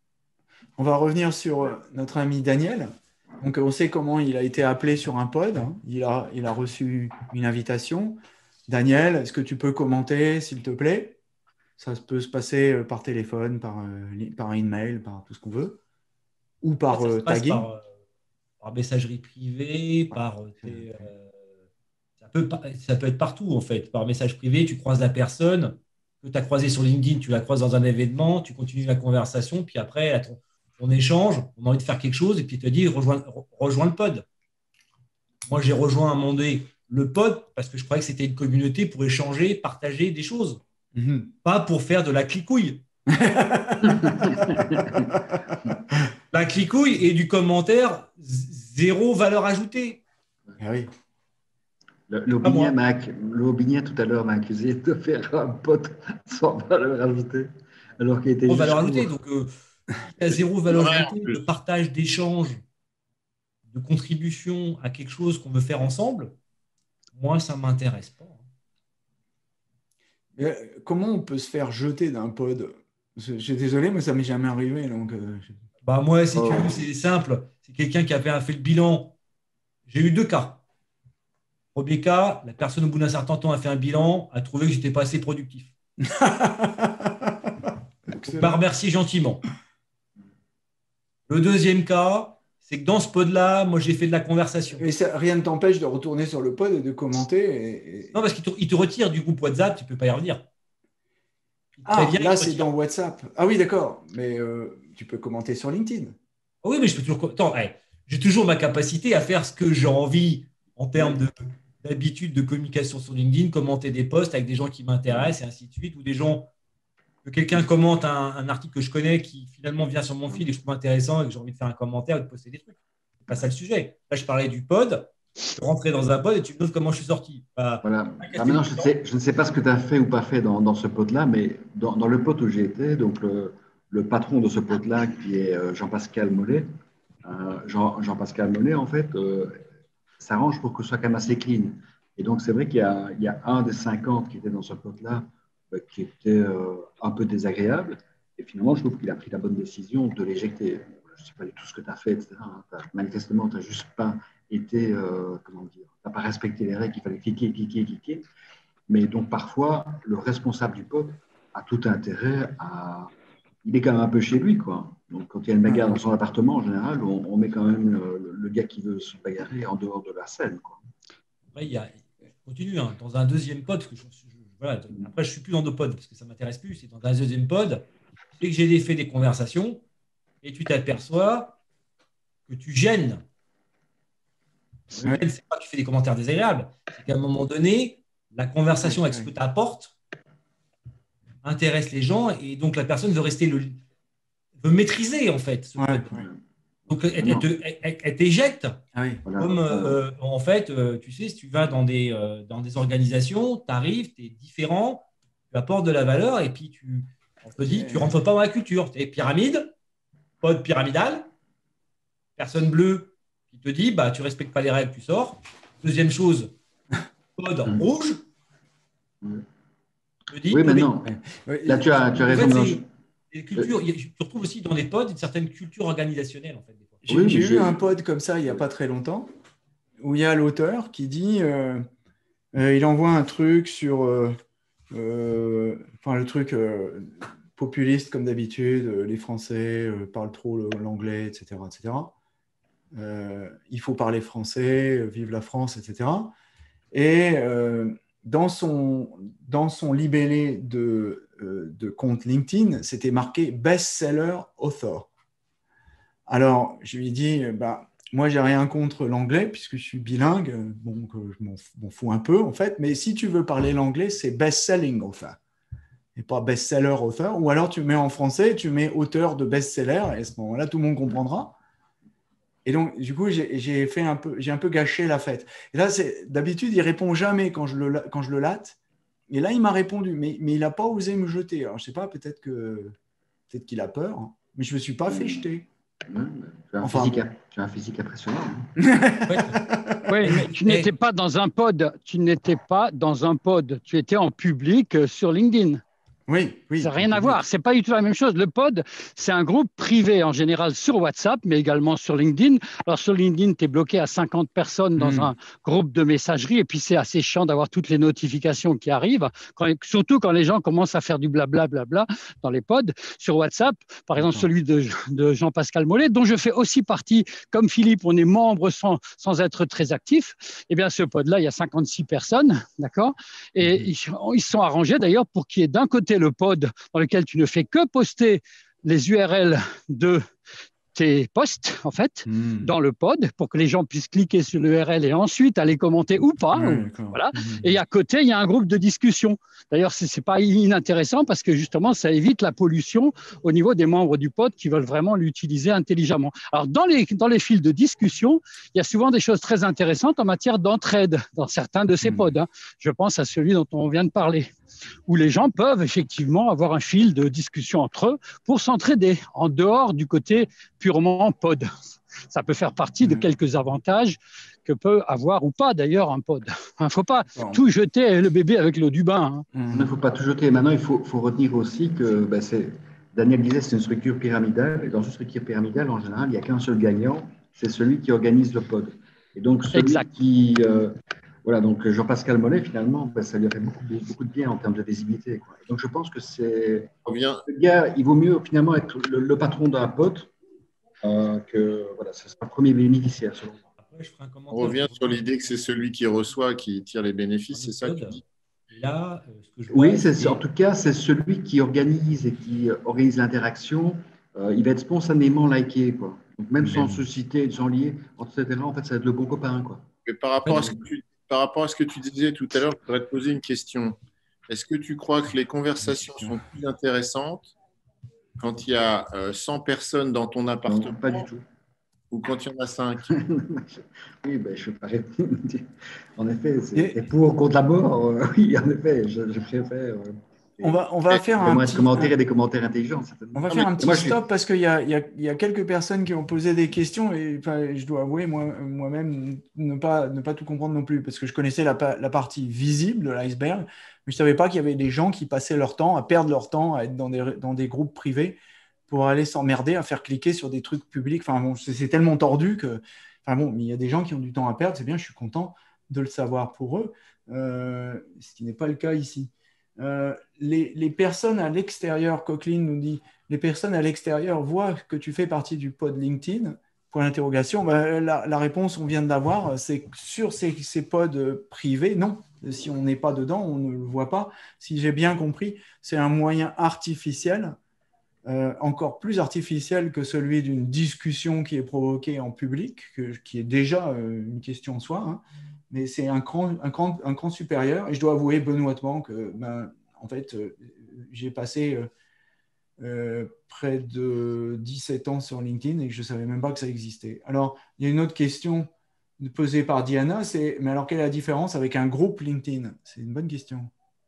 On va revenir sur euh, notre ami Daniel. Donc, on sait comment il a été appelé sur un pod. hein. Il a, il a reçu une invitation. Daniel, est-ce que tu peux commenter, s'il te plaît? Ça peut se passer euh, par téléphone, par, euh, li- par email, par tout ce qu'on veut, ou par Ça se euh, passe tagging. par, euh, par messagerie privée, par, euh, tes, euh, ça, peut, pa- ça peut être partout en fait. Par message privé, tu croises la personne que tu as croisée sur LinkedIn, tu la croises dans un événement, tu continues la conversation, puis après, là, ton- on échange, on a envie de faire quelque chose, et puis tu te dis, rejoins, re- rejoins le pod. Moi, j'ai rejoint à un moment donné le pod parce que je croyais que c'était une communauté pour échanger, partager des choses, Mhm. pas pour faire de la cliquouille. La cliquouille et du commentaire, z- zéro valeur ajoutée. Ah oui. Le, Pas L'Aubigné moi. m'a acc- l'Aubigné, tout à l'heure, m'a accusé de faire un pote sans valeur ajoutée, alors qu'il était Zéro juste valeur court. ajoutée. Donc, euh, si tu as zéro valeur Ouais, en ajoutée plus. de partage, d'échange, de contribution à quelque chose qu'on veut faire ensemble, moi, ça ne m'intéresse pas. Mais comment on peut se faire jeter d'un pod? Je suis désolé, mais ça ne m'est jamais arrivé. Donc, euh, je- Bah, moi, si Oh. tu veux, c'est simple. C'est quelqu'un qui avait fait le bilan. J'ai eu deux cas. Premier cas, la personne, au bout d'un certain temps, a fait un bilan, a trouvé que je n'étais pas assez productif. Excellent. M'a remercié gentiment. Le deuxième cas, c'est que dans ce pod-là, moi, j'ai fait de la conversation. Et ça, rien ne t'empêche de retourner sur le pod et de commenter. Et, et- Non, parce qu'il te, il te retire du groupe WhatsApp, tu ne peux pas y revenir. Il te Ah, prévient, là, il te c'est retire. dans WhatsApp. Ah oui, d'accord. Mais euh, tu peux commenter sur LinkedIn. Oui, mais je peux toujours. Attends, ouais, j'ai toujours ma capacité à faire ce que j'ai envie en termes de- d'habitude de communication sur LinkedIn, commenter des posts avec des gens qui m'intéressent et ainsi de suite, ou des gens que quelqu'un commente un, un article que je connais qui finalement vient sur mon feed et que je trouve intéressant et que j'ai envie de faire un commentaire et de poster des trucs. C'est pas ça le sujet. Là, je parlais du pod. Je rentrais dans un pod et tu me demandes comment je suis sorti. Bah, Voilà. pas casser Ah, maintenant, le je, temps. sais, je ne sais pas ce que tu as fait ou pas fait dans, dans ce pot-là, mais dans, dans le pot où j'ai été, donc le, le patron de ce pot-là, qui est euh, Jean-Pascal Mollet, euh, Jean, Jean-Pascal Mollet, en fait, euh, s'arrange pour que ce soit quand même assez clean. Et donc, c'est vrai qu'il y a, il y a un des cinquante qui était dans ce pot-là euh, qui était euh, un peu désagréable. Et finalement, je trouve qu'il a pris la bonne décision de l'éjecter. Je ne sais pas du tout ce que tu as fait, et cetera. Hein. T'as- manifestement, tu n'as juste pas été, euh, comment dire, tu n'as pas respecté les règles, il fallait cliquer, cliquer, cliquer. Mais donc, parfois, le responsable du pod a tout intérêt à. Il est quand même un peu chez lui, quoi. Donc, quand il y a une bagarre dans son appartement, en général, on, on met quand même le, le gars qui veut se bagarrer en dehors de la scène, quoi. Après, il y a, je continue, hein, dans un deuxième pod, parce que je, je- voilà, après, je ne suis plus dans nos pods parce que ça ne m'intéresse plus, c'est dans un deuxième pod, dès que j'ai des- fait des conversations, et tu t'aperçois que tu gênes. Tu Ouais. gênes, c'est pas que tu fais des commentaires désagréables, c'est qu'à un moment donné, la conversation avec ce que tu apportes intéresse les gens, et donc la personne veut rester le, veut maîtriser, en fait, ce Ouais, pod. ouais. Donc, elle, elle te- elle- elle t'éjecte. Ah oui. Voilà. Comme, euh, en fait, euh, tu sais, si tu vas dans des, euh, dans des organisations, tu arrives, tu es différent, tu apportes de la valeur et puis tu, on te dit, tu rentres pas dans la culture. Tu es pyramide, pod pyramidal, personne bleue qui te dit, bah, tu respectes pas les règles, tu sors. Deuxième chose, pod rouge, te dit, Oui, obéis. maintenant, Ouais. là, tu as, tu as En raison. fait, non, c'est- je- des cultures, il y a- tu retrouves aussi dans les pods une certaine culture organisationnelle, en fait, des fois. J'ai Oui, j'ai mais eu j'ai- un pod comme ça il n'y a pas très longtemps, où il y a l'auteur qui dit, euh, euh, il envoie un truc sur, euh, euh, enfin le truc euh, populiste comme d'habitude, euh, les Français euh, parlent trop le- l'anglais, et cetera, et cetera. Euh, il faut parler français, euh, vive la France, et cetera. Et euh, dans son, dans son libellé de, euh, de compte LinkedIn, c'était marqué bestseller author. Alors, je lui ai dit, bah, moi, j'ai rien contre l'anglais puisque je suis bilingue, euh, bon, que je m'en m'en fous un peu en fait, mais si tu veux parler l'anglais, c'est best-selling author et pas best-seller author, ou alors tu mets en français, tu mets auteur de best-seller, et à ce moment-là, tout le monde comprendra. Et donc, du coup, j'ai j'ai fait un peu, j'ai un peu gâché la fête. Et là, c'est d'habitude, il répond jamais quand je le, quand je le latte. Et là, il m'a répondu, mais, mais il n'a pas osé me jeter. Alors, je sais pas, peut-être que peut-être qu'il a peur, hein, mais je me suis pas fait jeter. Ouais, tu, as un Enfin, physique, bon. tu as un physique impressionnant. hein. Ouais. Oui, mais tu Et- n'étais pas dans un pod. Tu n'étais pas dans un pod. Tu étais en public euh, sur LinkedIn. Oui, oui. Ça n'a rien à voir. C'est pas du tout la même chose. Le pod, c'est un groupe privé en général sur WhatsApp, mais également sur LinkedIn. Alors sur LinkedIn, tu es bloqué à cinquante personnes dans Mm. un groupe de messagerie, et puis c'est assez chiant d'avoir toutes les notifications qui arrivent, quand- surtout quand les gens commencent à faire du blabla blabla dans les pods. Sur WhatsApp, par exemple D'accord. celui de, de Jean-Pascal Mollet, dont je fais aussi partie, comme Philippe, on est membre sans, sans être très actif. Eh bien, ce pod-là, il y a cinquante-six personnes, d'accord. Et Mhm. ils, ils se sont arrangés d'ailleurs pour qu'il y ait d'un côté le pod dans lequel tu ne fais que poster les U R L de tes posts, en fait, Mm. dans le pod, pour que les gens puissent cliquer sur l'U R L et ensuite aller commenter ou pas. Ouais, ou- d'accord. voilà. Mm. Et à côté, il y a un groupe de discussion. D'ailleurs, ce n'est pas inintéressant parce que justement, ça évite la pollution au niveau des membres du pod qui veulent vraiment l'utiliser intelligemment. Alors, dans les, dans les fils de discussion, il y a souvent des choses très intéressantes en matière d'entraide dans certains de ces Mm. pods. hein. Je pense à celui dont on vient de parler, où les gens peuvent effectivement avoir un fil de discussion entre eux pour s'entraider en dehors du côté purement pod. ça peut faire partie de quelques avantages que peut avoir ou pas d'ailleurs un pod. Il ne faut pas Bon. tout jeter le bébé avec l'eau du bain. Hein. Il ne faut pas tout jeter. Maintenant, il faut, faut retenir aussi que ben, c'est, Daniel disait c'est une structure pyramidale. Et dans une structure pyramidale, en général, il n'y a qu'un seul gagnant, c'est celui qui organise le pod. Et donc, celui Exact. qui. Euh, voilà, donc Jean-Pascal Mollet, finalement, ben, ça lui a fait beaucoup, beaucoup de bien en termes de visibilité. Quoi. Et donc, je pense que c'est. Revient. Le gars, il vaut mieux finalement être le, le patron d'un pod euh, que. Voilà, c'est le premier bénéficiaire, selon moi. Après, je ferai un On commentaire. revient sur l'idée que c'est celui qui reçoit qui tire les bénéfices, c'est ça que tu dis? Là, euh, ce que je vois, Oui, c'est, en tout cas, c'est celui qui organise et qui organise l'interaction. Euh, il va être spontanément liké, quoi. Donc, même sans se citer, sans lier, et cetera, en fait, ça va être le bon copain, quoi. Et par rapport à ce que tu, par rapport à ce que tu disais tout à l'heure, je voudrais te poser une question. Est-ce que tu crois que les conversations sont plus intéressantes quand il y a euh, cent personnes dans ton appartement Non, pas du tout. ou quand il y en a cinq? Oui, ben, je peux répondre. En effet, c'est et pour ou contre la mort. Euh, oui, en effet, je, je préfère. Euh, On va, on va faire un vraiment petit, être commentaire un- et des commentaires intelligents. certainement. on va Ah, faire mais un petit moi, je suis- stop parce qu'il y a, il y, a, il y a quelques personnes qui ont posé des questions et enfin, je dois avouer moi, moi-même ne pas, ne pas tout comprendre non plus parce que je connaissais la, pa- la partie visible de l'iceberg, mais je ne savais pas qu'il y avait des gens qui passaient leur temps à perdre leur temps à être dans des, dans des groupes privés pour aller s'emmerder à faire cliquer sur des trucs publics. Enfin, bon, c'est c'est tellement tordu que. Enfin bon, mais il y a des gens qui ont du temps à perdre, c'est bien, je suis content de le savoir pour eux, euh, ce qui n'est pas le cas ici. Euh, les, les personnes à l'extérieur, Coqueline nous dit, les personnes à l'extérieur voient que tu fais partie du pod LinkedIn. Point d'interrogation. Ben, la, la réponse, on vient de l'avoir, c'est que sur ces, ces pods privés, non. Si on n'est pas dedans, on ne le voit pas. Si j'ai bien compris, c'est un moyen artificiel, euh, encore plus artificiel que celui d'une discussion qui est provoquée en public, que- qui est déjà euh, une question en soi, hein. Mais c'est un cran, un, cran, un cran supérieur. Et je dois avouer benoîtement que, ben, en fait, euh, j'ai passé euh, euh, près de dix-sept ans sur LinkedIn et que je ne savais même pas que ça existait. Alors, il y a une autre question posée par Diana, c'est, mais alors quelle est la différence avec un groupe LinkedIn? C'est une bonne question.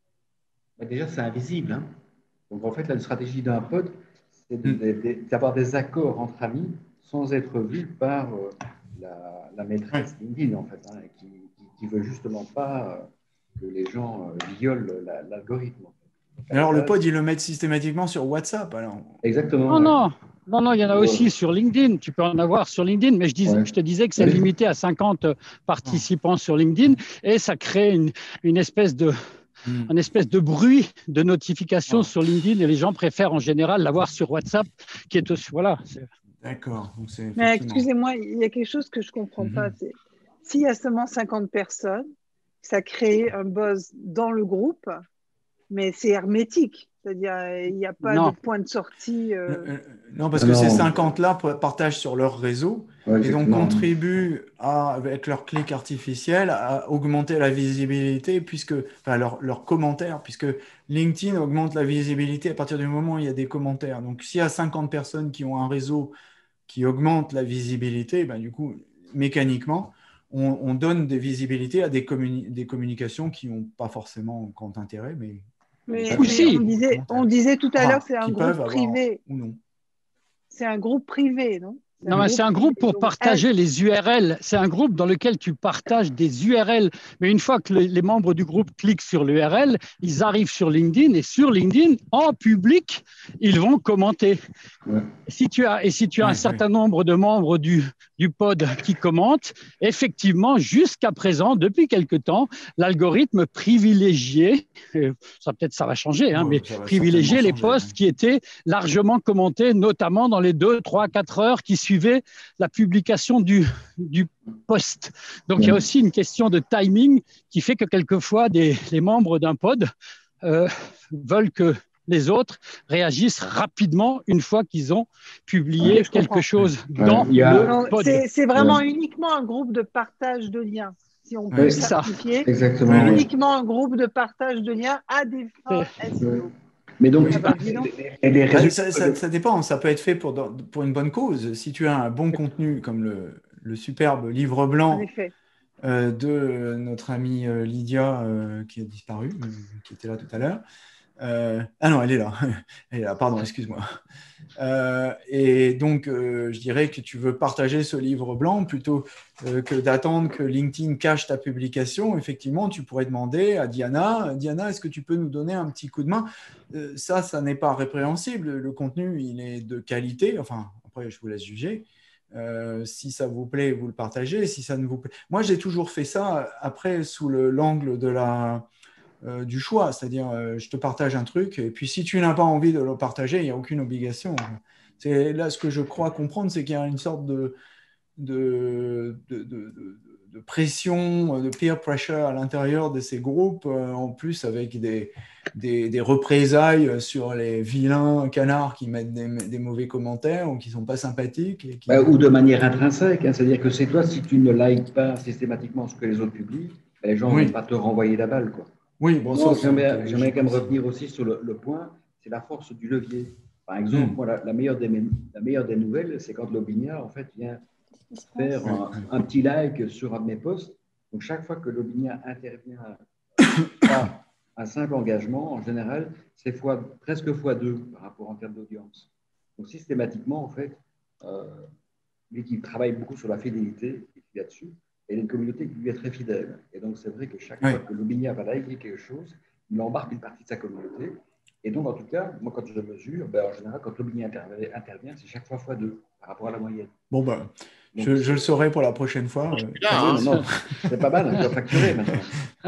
Bah, déjà, c'est invisible. Hein. Donc, en fait, la stratégie d'un pod, c'est de- Hmm. de- de- d'avoir des accords entre amis sans être vu par euh, la, la maîtresse LinkedIn, en fait, hein, qui ne veut justement pas euh, que les gens euh, violent la- l'algorithme. En fait. Donc, à Alors, la le pod, base, ils le mettent systématiquement sur WhatsApp. Alors. exactement. Non, ouais. non, non, non, il y en a Ouais. aussi sur LinkedIn. Tu peux en avoir sur LinkedIn, mais je, dis, Ouais. je te disais que c'est Ouais. limité à cinquante participants sur LinkedIn et ça crée une, une espèce de, Hmm. un espèce de bruit de notification Oh. sur LinkedIn et les gens préfèrent en général l'avoir sur WhatsApp qui est aussi, voilà. c'est- D'accord. Donc, c'est Mais effectivement. excusez-moi, il y a quelque chose que je ne comprends pas. Mhm. C'est s'il y a seulement cinquante personnes, ça crée un buzz dans le groupe, mais c'est hermétique. C'est-à-dire, il n'y a pas Non. de point de sortie. euh, Euh, euh, Non, parce Ah que non. ces cinquante-là partagent sur leur réseau Ouais, et donc exactement. contribuent à, avec leur clic artificiel à augmenter la visibilité, puisque, enfin, leurs leurs commentaires, puisque LinkedIn augmente la visibilité à partir du moment où il y a des commentaires. Donc, s'il y a cinquante personnes qui ont un réseau qui augmente la visibilité, ben, du coup, mécaniquement, on, on donne des visibilités à des, communi- des communications qui n'ont pas forcément grand intérêt, mais Mais, Oui, mais si. on, disait, on disait tout à Enfin, l'heure, c'est un qui groupe peuvent avoir privé. ou non. C'est un groupe privé, non? Non, mais c'est un groupe privé. pour Donc, partager les U R L. C'est un groupe dans lequel tu partages des U R L. Mais une fois que le- les membres du groupe cliquent sur l'U R L, ils arrivent sur LinkedIn et sur LinkedIn, en public, ils vont commenter. Ouais. Si tu as, et si tu as Ouais, un certain nombre de membres du, du pod qui commentent, effectivement, jusqu'à présent, depuis quelque temps, l'algorithme privilégiait, euh, ça peut-être ça va changer, hein, Oh, mais ça va privilégiait les certainement changer, posts hein. qui étaient largement commentés, notamment dans les deux, trois, quatre heures qui suivaient la publication du, du post. Donc, il y a aussi une question de timing qui fait que quelquefois, des, les membres d'un pod euh, veulent que les autres réagissent rapidement une fois qu'ils ont publié Ok, je comprends. quelque chose Ouais, dans il y a- le Donc, pod. c'est c'est vraiment Ouais. uniquement un groupe de partage de liens, si on Ouais, peut c'est ça. simplifier. Exactement. Ouais, ouais. Uniquement un groupe de partage de liens à des fins S E O. Ouais. Mais donc, Ah bah, dis donc. et les Bah, résultats. ça, ça- ça dépend, ça peut être fait pour, dans- pour une bonne cause. Si tu as un bon contenu comme le, le superbe livre En blanc effet. euh, de notre amie euh, Lydia euh, qui a disparu, euh, qui était là tout à l'heure, Euh, ah non, elle est là. Elle est là, pardon, excuse-moi. Euh, et donc, euh, je dirais que tu veux partager ce livre blanc plutôt euh, que d'attendre que LinkedIn cache ta publication. Effectivement, tu pourrais demander à Diana, Diana, est-ce que tu peux nous donner un petit coup de main? Euh, Ça, ça n'est pas répréhensible. Le contenu, il est de qualité. Enfin, après, je vous laisse juger. Euh, si ça vous plaît, vous le partagez. Si ça ne vous plaît, moi, j'ai toujours fait ça après sous le- l'angle de la euh, du choix, c'est-à-dire euh, je te partage un truc et puis si tu n'as pas envie de le partager, il n'y a aucune obligation. C'est là ce que je crois comprendre, c'est qu'il y a une sorte de, de, de, de- de- de pression, de peer pressure à l'intérieur de ces groupes, euh, en plus avec des, des, des représailles sur les vilains canards qui mettent des, des mauvais commentaires ou qui ne sont pas sympathiques. Et qui... Bah, ou de manière intrinsèque, hein, c'est-à-dire que c'est toi, si tu ne likes pas systématiquement ce que les autres publient, bah, les gens ne vont Oui, pas te renvoyer la balle, quoi. oui, bon, ça Non, c'est un peu j'aimerais j'aimerais logique quand même aussi. revenir aussi sur le, le point, c'est la force du levier. Par exemple, Hmm. moi, la, la meilleure des, la meilleure des nouvelles, c'est quand Lobinia, en fait, vient faire Oui, un, oui. un petit like sur un de mes posts. Donc, chaque fois que Lobinia intervient euh, à, à cinq engagements, en général, c'est fois, presque fois deux par rapport en termes d'audience. Donc, systématiquement, en fait, euh, lui qui travaille beaucoup sur la fidélité, et qui est là-dessus, et il a une communauté qui lui est très fidèle. Et donc, c'est vrai que chaque Oui. fois que Lobinia va liker quelque chose, il embarque une partie de sa communauté. Et donc, en tout cas, moi, quand je mesure, ben, en général, quand Lobinia intervient, intervient, c'est chaque fois fois deux par rapport à la moyenne. Bon, ben, Donc, je, je le c'est- saurai pour la prochaine fois. Je Euh, suis là, ah oui, hein. non, non, c'est pas mal, on peut facturer maintenant.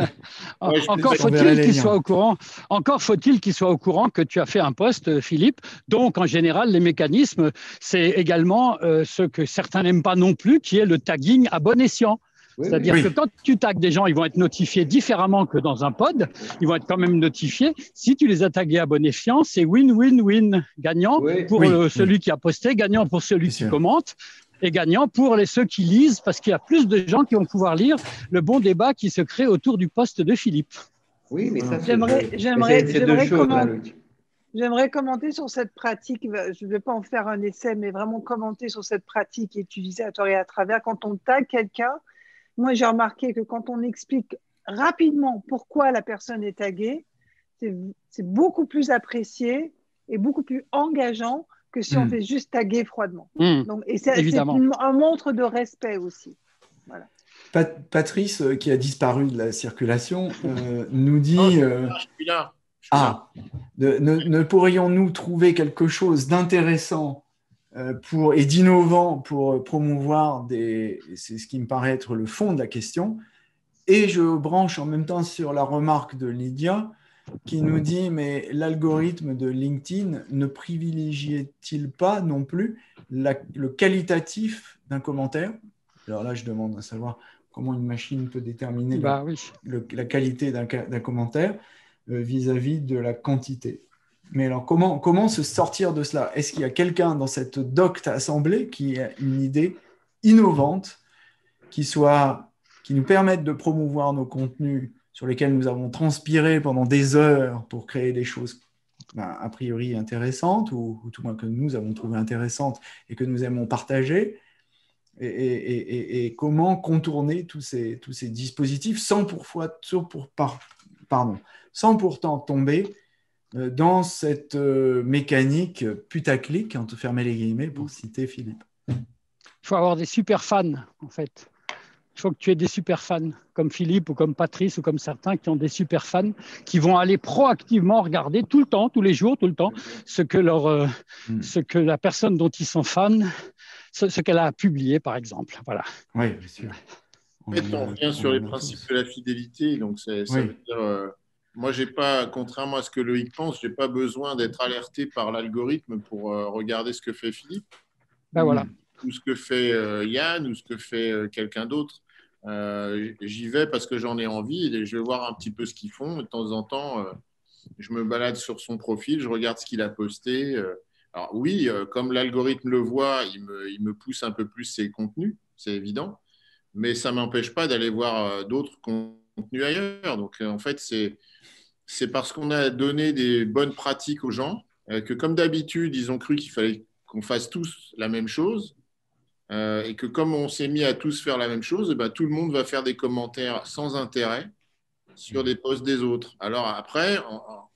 En- Ouais, je- Encore je t'enverrai faut-il les qu'il liens. soit au courant. Encore faut-il qu'il soit au courant que tu as fait un post, euh, Philippe. Donc, en général, les mécanismes, c'est également euh, ce que certains n'aiment pas non plus, qui est le tagging à bon escient. Oui, oui. C'est-à-dire Oui. que quand tu tagues des gens, ils vont être notifiés différemment que dans un pod. Ils vont être quand même notifiés. Si tu les as tagués à bon escient, c'est win-win-win. Gagnant Oui, pour Oui, le- celui oui, qui a posté, gagnant pour celui c'est qui sûr. commente et gagnant pour les, ceux qui lisent, parce qu'il y a plus de gens qui vont pouvoir lire le bon débat qui se crée autour du poste de Philippe. oui, mais Voilà. ça, c'est J'aimerais, mais j'aimerais, c'est- c'est deux j'aimerais choses, hein, comment- Luc. j'aimerais commenter sur cette pratique. Je ne vais pas en faire un essai, mais vraiment commenter sur cette pratique utilisée à tort et à travers. Quand on tag quelqu'un, moi, j'ai remarqué que quand on explique rapidement pourquoi la personne est taguée, c'est, c'est beaucoup plus apprécié et beaucoup plus engageant que si on Hmm. fait juste taguer froidement. Mmh, Donc, et c'est, c'est évidemment. une- un montre de respect aussi. Voilà. Pat- Patrice, euh, qui a disparu de la circulation, euh, nous Non, dit je euh, je suis là. Je suis là. Ah, ne, ne- ne pourrions-nous trouver quelque chose d'intéressant euh, pour, et d'innovant pour promouvoir des. C'est ce qui me paraît être le fond de la question. Et je branche en même temps sur la remarque de Lydia qui nous dit, mais l'algorithme de LinkedIn ne privilégiait-il pas non plus la- le qualitatif d'un commentaire? Alors là, je demande à savoir comment une machine peut déterminer la, Bah oui. le- la qualité d'un ca- d'un commentaire euh, vis-à-vis de la quantité. Mais alors, comment, comment se sortir de cela? Est-ce qu'il y a quelqu'un dans cette docte assemblée qui a une idée innovante qui soit, qui nous permette de promouvoir nos contenus sur lesquels nous avons transpiré pendant des heures pour créer des choses ben, a priori intéressantes, ou, ou tout moins que nous avons trouvé intéressantes et que nous aimons partager, et, et- et- et comment contourner tous ces, tous ces dispositifs sans, pourquoi, pour, par- pardon, sans pourtant tomber euh, dans cette euh, mécanique putaclic, entre fermer les guillemets, pour citer Philippe. Il faut avoir des super fans, en fait. Il faut que tu aies des super fans, comme Philippe ou comme Patrice ou comme certains qui ont des super fans, qui vont aller proactivement regarder tout le temps, tous les jours, tout le temps, ce que, leur, euh, Mm. ce que la personne dont ils sont fans, ce, ce qu'elle a publié, par exemple. Voilà. Oui, bien sûr. En fait, on revient sur les principes de la fidélité. Donc, c'est- ça Oui. veut dire, euh, moi, j'ai pas, contrairement à ce que Loïc pense, j'ai pas besoin d'être alerté par l'algorithme pour euh, regarder ce que fait Philippe, Ben voilà. ou ce que fait euh, Yann, ou ce que fait euh, quelqu'un d'autre. Euh, J'y vais parce que j'en ai envie et je vais voir un petit peu ce qu'ils font. De temps en temps, euh, je me balade sur son profil, je regarde ce qu'il a posté. euh. Alors oui, euh, comme l'algorithme le voit, il me, il me pousse un peu plus ses contenus, c'est évident, mais ça ne m'empêche pas d'aller voir euh, d'autres contenus ailleurs. Donc euh, en fait, c'est c'est parce qu'on a donné des bonnes pratiques aux gens euh, que comme d'habitude, ils ont cru qu'il fallait qu'on fasse tous la même chose. Euh, et que comme on s'est mis à tous faire la même chose, eh ben, tout le monde va faire des commentaires sans intérêt sur des posts des autres. Alors après, on,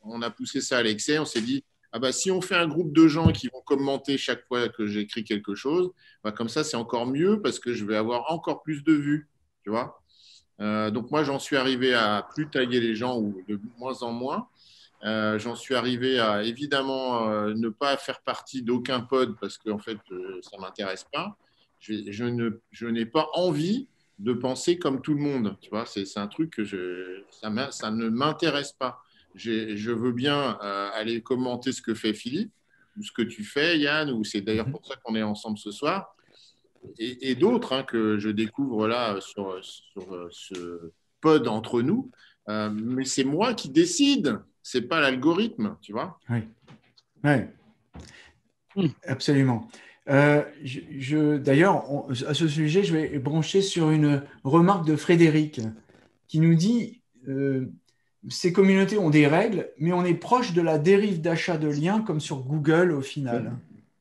on a poussé ça à l'excès. On s'est dit, ah bah, si on fait un groupe de gens qui vont commenter chaque fois que j'écris quelque chose, bah, comme ça, c'est encore mieux parce que je vais avoir encore plus de vues. Tu vois. Euh, donc, moi, j'en suis arrivé à plus taguer les gens ou de moins en moins. Euh, j'en suis arrivé à évidemment euh, ne pas faire partie d'aucun pod parce qu'en fait, euh, ça ne m'intéresse pas. Je, je, ne, je n'ai pas envie de penser comme tout le monde. Tu vois, c'est, c'est un truc que je, ça, ça ne m'intéresse pas. J'ai, je veux bien euh, aller commenter ce que fait Philippe ou ce que tu fais, Yann, ou c'est d'ailleurs pour ça qu'on est ensemble ce soir, et, et d'autres hein, que je découvre là sur, sur ce pod entre nous. Euh, mais c'est moi qui décide, c'est pas l'algorithme, tu vois. Oui, ouais. mmh. Absolument. Euh, je, je, d'ailleurs, on, à ce sujet, je vais brancher sur une remarque de Frédéric qui nous dit euh, ces communautés ont des règles, mais on est proche de la dérive d'achat de liens comme sur Google au final.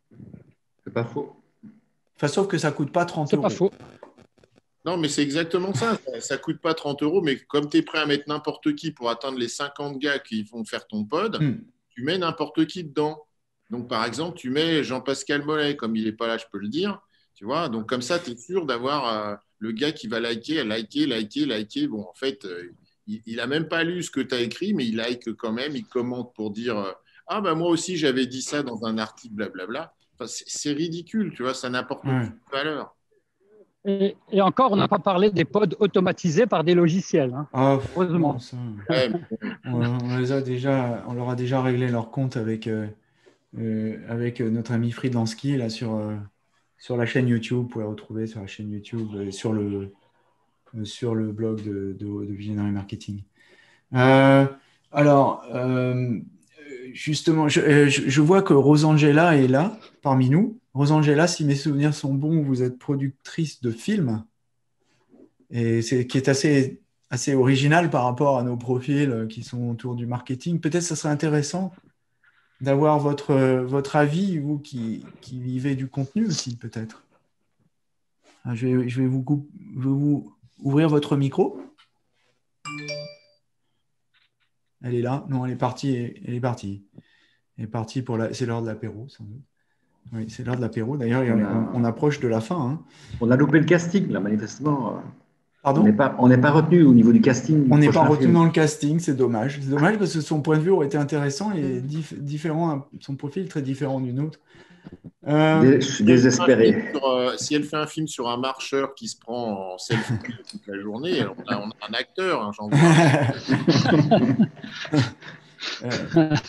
C'est pas faux. Enfin, sauf que ça coûte pas trente euros. C'est pas faux. Non, mais c'est exactement ça. Ça ne coûte pas trente euros, mais comme tu es prêt à mettre n'importe qui pour atteindre les cinquante gars qui vont faire ton pod, mm. tu mets n'importe qui dedans. Donc, par exemple, tu mets Jean-Pascal Mollet, comme il n'est pas là, je peux le dire. Tu vois, donc comme ça, tu es sûr d'avoir euh, le gars qui va liker, liker, liker, liker. Bon, en fait, euh, il n'a même pas lu ce que tu as écrit, mais il like quand même, il commente pour dire euh, ah, ben moi aussi, j'avais dit ça dans un article, blablabla. Enfin, c'est, c'est ridicule, tu vois, ça n'apporte ouais. aucune valeur. Et, et encore, on n'a pas parlé des pods automatisés par des logiciels. Hein. Ah, heureusement. Bon, ça, ouais. on, on, les a déjà, on leur a déjà réglé leur compte avec, euh, euh, avec notre ami Friedlansky là, sur, euh, sur la chaîne YouTube. Vous pouvez retrouver sur la chaîne YouTube et sur le, euh, sur le blog de, de, de Visionary Marketing. Euh, alors, euh, justement, je, je, je vois que Rosangela est là parmi nous. Rosangela, si mes souvenirs sont bons, vous êtes productrice de films, et c'est qui est assez, assez original par rapport à nos profils qui sont autour du marketing. Peut-être que ça serait intéressant d'avoir votre, votre avis, vous qui, qui vivez du contenu aussi, peut-être. Je vais, je vais vous, je vais vous ouvrir votre micro. Elle est là. Non, elle est partie. Elle est partie. Elle est partie pour la... C'est l'heure de l'apéro, sans doute. Oui, c'est l'heure de l'apéro. D'ailleurs, on, a... on, on approche de la fin. Hein. On a loupé le casting, là, manifestement. Pardon ? On n'est pas, on n'est pas retenu au niveau du casting. Du on n'est pas retenu film. dans le casting, c'est dommage. C'est dommage parce que son point de vue aurait été intéressant et dif... différent, son profil très différent du nôtre. Euh... Je suis désespéré. Sur, euh, si elle fait un film sur un marcheur qui se prend en selfie toute la journée, on a, on a un acteur, hein, j'en vois. euh...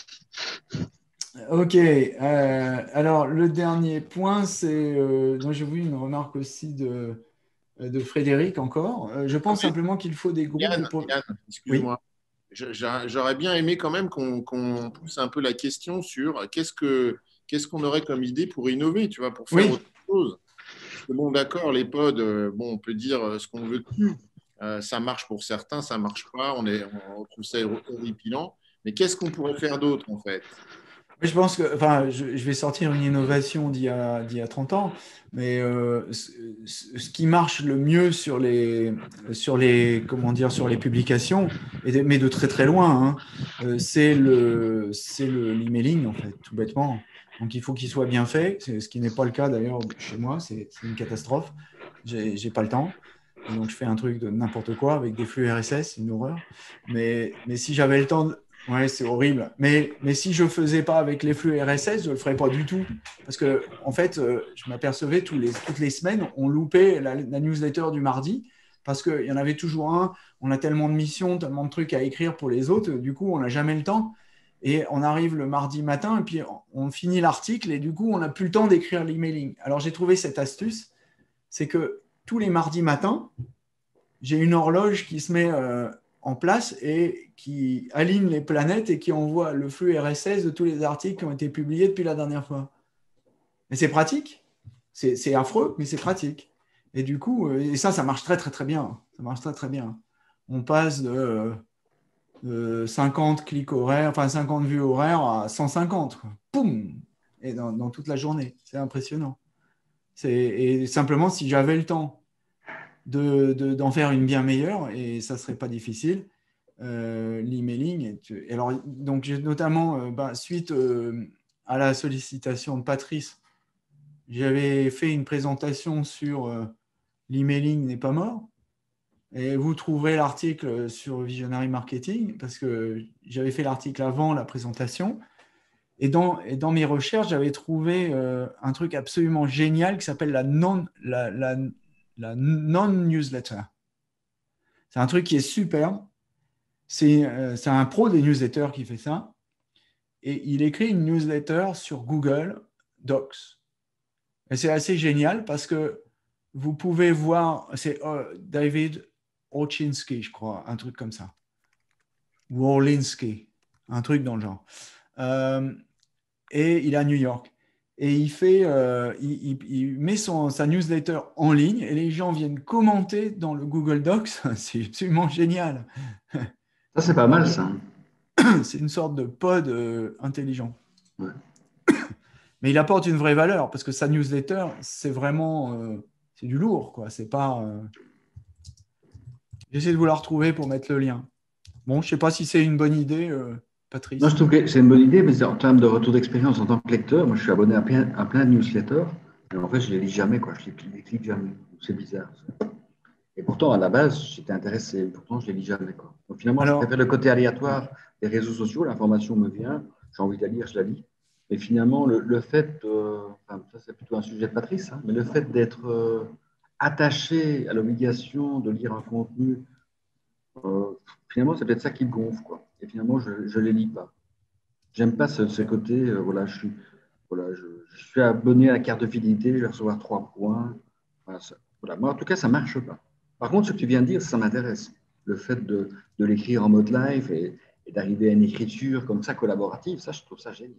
Ok, euh, alors le dernier point, c'est, euh, donc j'ai vu une remarque aussi de, de Frédéric encore. Euh, je pense okay. simplement qu'il faut des groupes. Yann, de... Yann excuse-moi. Oui. J'aurais bien aimé quand même qu'on qu'on pousse un peu la question sur qu'est-ce que qu'est-ce qu'on aurait comme idée pour innover, tu vois, pour faire oui. autre chose. Parce que bon, d'accord, les pods, euh, bon, on peut dire ce qu'on veut dessus. Euh, ça marche pour certains, ça marche pas. On est, on trouve ça horripilant. Mais qu'est-ce qu'on pourrait faire d'autre en fait? Je pense que, enfin, je, je vais sortir une innovation d'il y a, d'il y a trente ans, mais euh, ce, ce qui marche le mieux sur les, sur les, comment dire, sur les publications, et, mais de très très loin, hein, euh, c'est le, c'est le l'emailing en fait, tout bêtement. Donc il faut qu'il soit bien fait, c'est, ce qui n'est pas le cas d'ailleurs chez moi, c'est, c'est une catastrophe. J'ai, j'ai pas le temps. Et donc je fais un truc de n'importe quoi avec des flux R S S, c'est une horreur. Mais, mais si j'avais le temps de... Ouais, c'est horrible. Mais, mais si je ne faisais pas avec les flux R S S, je ne le ferais pas du tout. Parce que, en fait, euh, je m'apercevais tous les, toutes les semaines, on loupait la, la newsletter du mardi parce qu'il y en avait toujours un. On a tellement de missions, tellement de trucs à écrire pour les autres. Du coup, on n'a jamais le temps. Et on arrive le mardi matin et puis on, on finit l'article et du coup, on n'a plus le temps d'écrire l'emailing. Alors, j'ai trouvé cette astuce. C'est que tous les mardis matins, j'ai une horloge qui se met... Euh, en place et qui aligne les planètes et qui envoie le flux R S S de tous les articles qui ont été publiés depuis la dernière fois. Et c'est pratique. C'est, c'est affreux, mais c'est pratique. Et du coup, et ça, ça marche très, très, très bien. Ça marche très, très bien. On passe de, de cinquante clics horaires, enfin cinquante vues horaires à cent cinquante. Quoi. Poum ! Et dans, dans toute la journée. C'est impressionnant. C'est, et simplement, si j'avais le temps De, de, d'en faire une bien meilleure, et ça ne serait pas difficile, euh, l'emailing. Et, tu- et alors, donc, j'ai notamment, euh, bah, suite euh, à la sollicitation de Patrice, j'avais fait une présentation sur euh, l'emailing n'est pas mort. Et vous trouverez l'article sur Visionary Marketing, parce que j'avais fait l'article avant la présentation. Et dans, et dans mes recherches, j'avais trouvé euh, un truc absolument génial qui s'appelle la non, la, la, la non-newsletter. C'est un truc qui est super. C'est euh, c'est un pro des newsletters qui fait ça. Et il écrit une newsletter sur Google Docs. Et c'est assez génial parce que vous pouvez voir, c'est euh, David Orchinsky, je crois, un truc comme ça. Ou Orlinsky, un truc dans le genre. Euh, et il est à New York. Et il, fait, euh, il, il, il met son, sa newsletter en ligne et les gens viennent commenter dans le Google Docs. C'est absolument génial. Ça, c'est pas mal, ça. C'est une sorte de pod euh, intelligent. Ouais. Mais il apporte une vraie valeur parce que sa newsletter, c'est vraiment euh, c'est du lourd, quoi. C'est pas. Euh... J'essaie de vous la retrouver pour mettre le lien. Bon, je sais pas si c'est une bonne idée, euh, Patrice. Non, je trouve que c'est une bonne idée, mais en termes de retour d'expérience en tant que lecteur, moi, je suis abonné à plein, à plein de newsletters, et en fait, je les lis jamais, quoi. Je les, les clique jamais. C'est bizarre. Ça. Et pourtant, à la base, j'étais intéressé. Pourtant, je les lis jamais, quoi. Donc, finalement, Alors, je préfère le côté aléatoire des réseaux sociaux. L'information me vient, j'ai envie de la lire, je la lis. Mais finalement, le, le fait, euh, enfin, ça c'est plutôt un sujet de Patrice, hein, mais le fait d'être euh, attaché à l'obligation de lire un contenu, euh, finalement, c'est peut-être ça qui me gonfle, quoi. Et finalement, je ne les lis pas. J'aime pas ce, ce côté, euh, voilà, je suis, voilà, je, je suis abonné à la carte de fidélité, je vais recevoir trois points. Voilà, ça, voilà. Moi, en tout cas, ça ne marche pas. Par contre, ce que tu viens de dire, ça m'intéresse. Le fait de, de l'écrire en mode live et, et d'arriver à une écriture comme ça collaborative, ça, je trouve ça génial.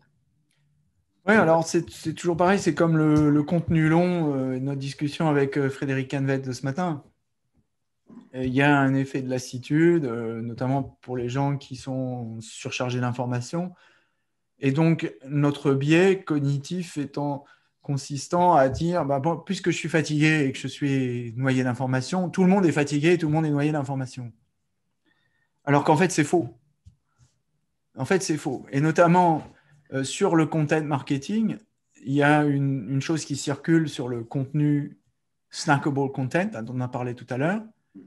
oui, alors c'est c'est toujours pareil, c'est comme le, le contenu long, euh, notre discussion avec euh, Frédéric Canvet de ce matin. Et il y a un effet de lassitude, euh, notamment pour les gens qui sont surchargés d'informations. Et donc, notre biais cognitif étant consistant à dire, bah, bon, puisque je suis fatigué et que je suis noyé d'informations, tout le monde est fatigué et tout le monde est noyé d'informations. Alors qu'en fait, c'est faux. En fait, c'est faux. Et notamment, euh, sur le content marketing, il y a une, une chose qui circule sur le contenu snackable content, dont on a parlé tout à l'heure,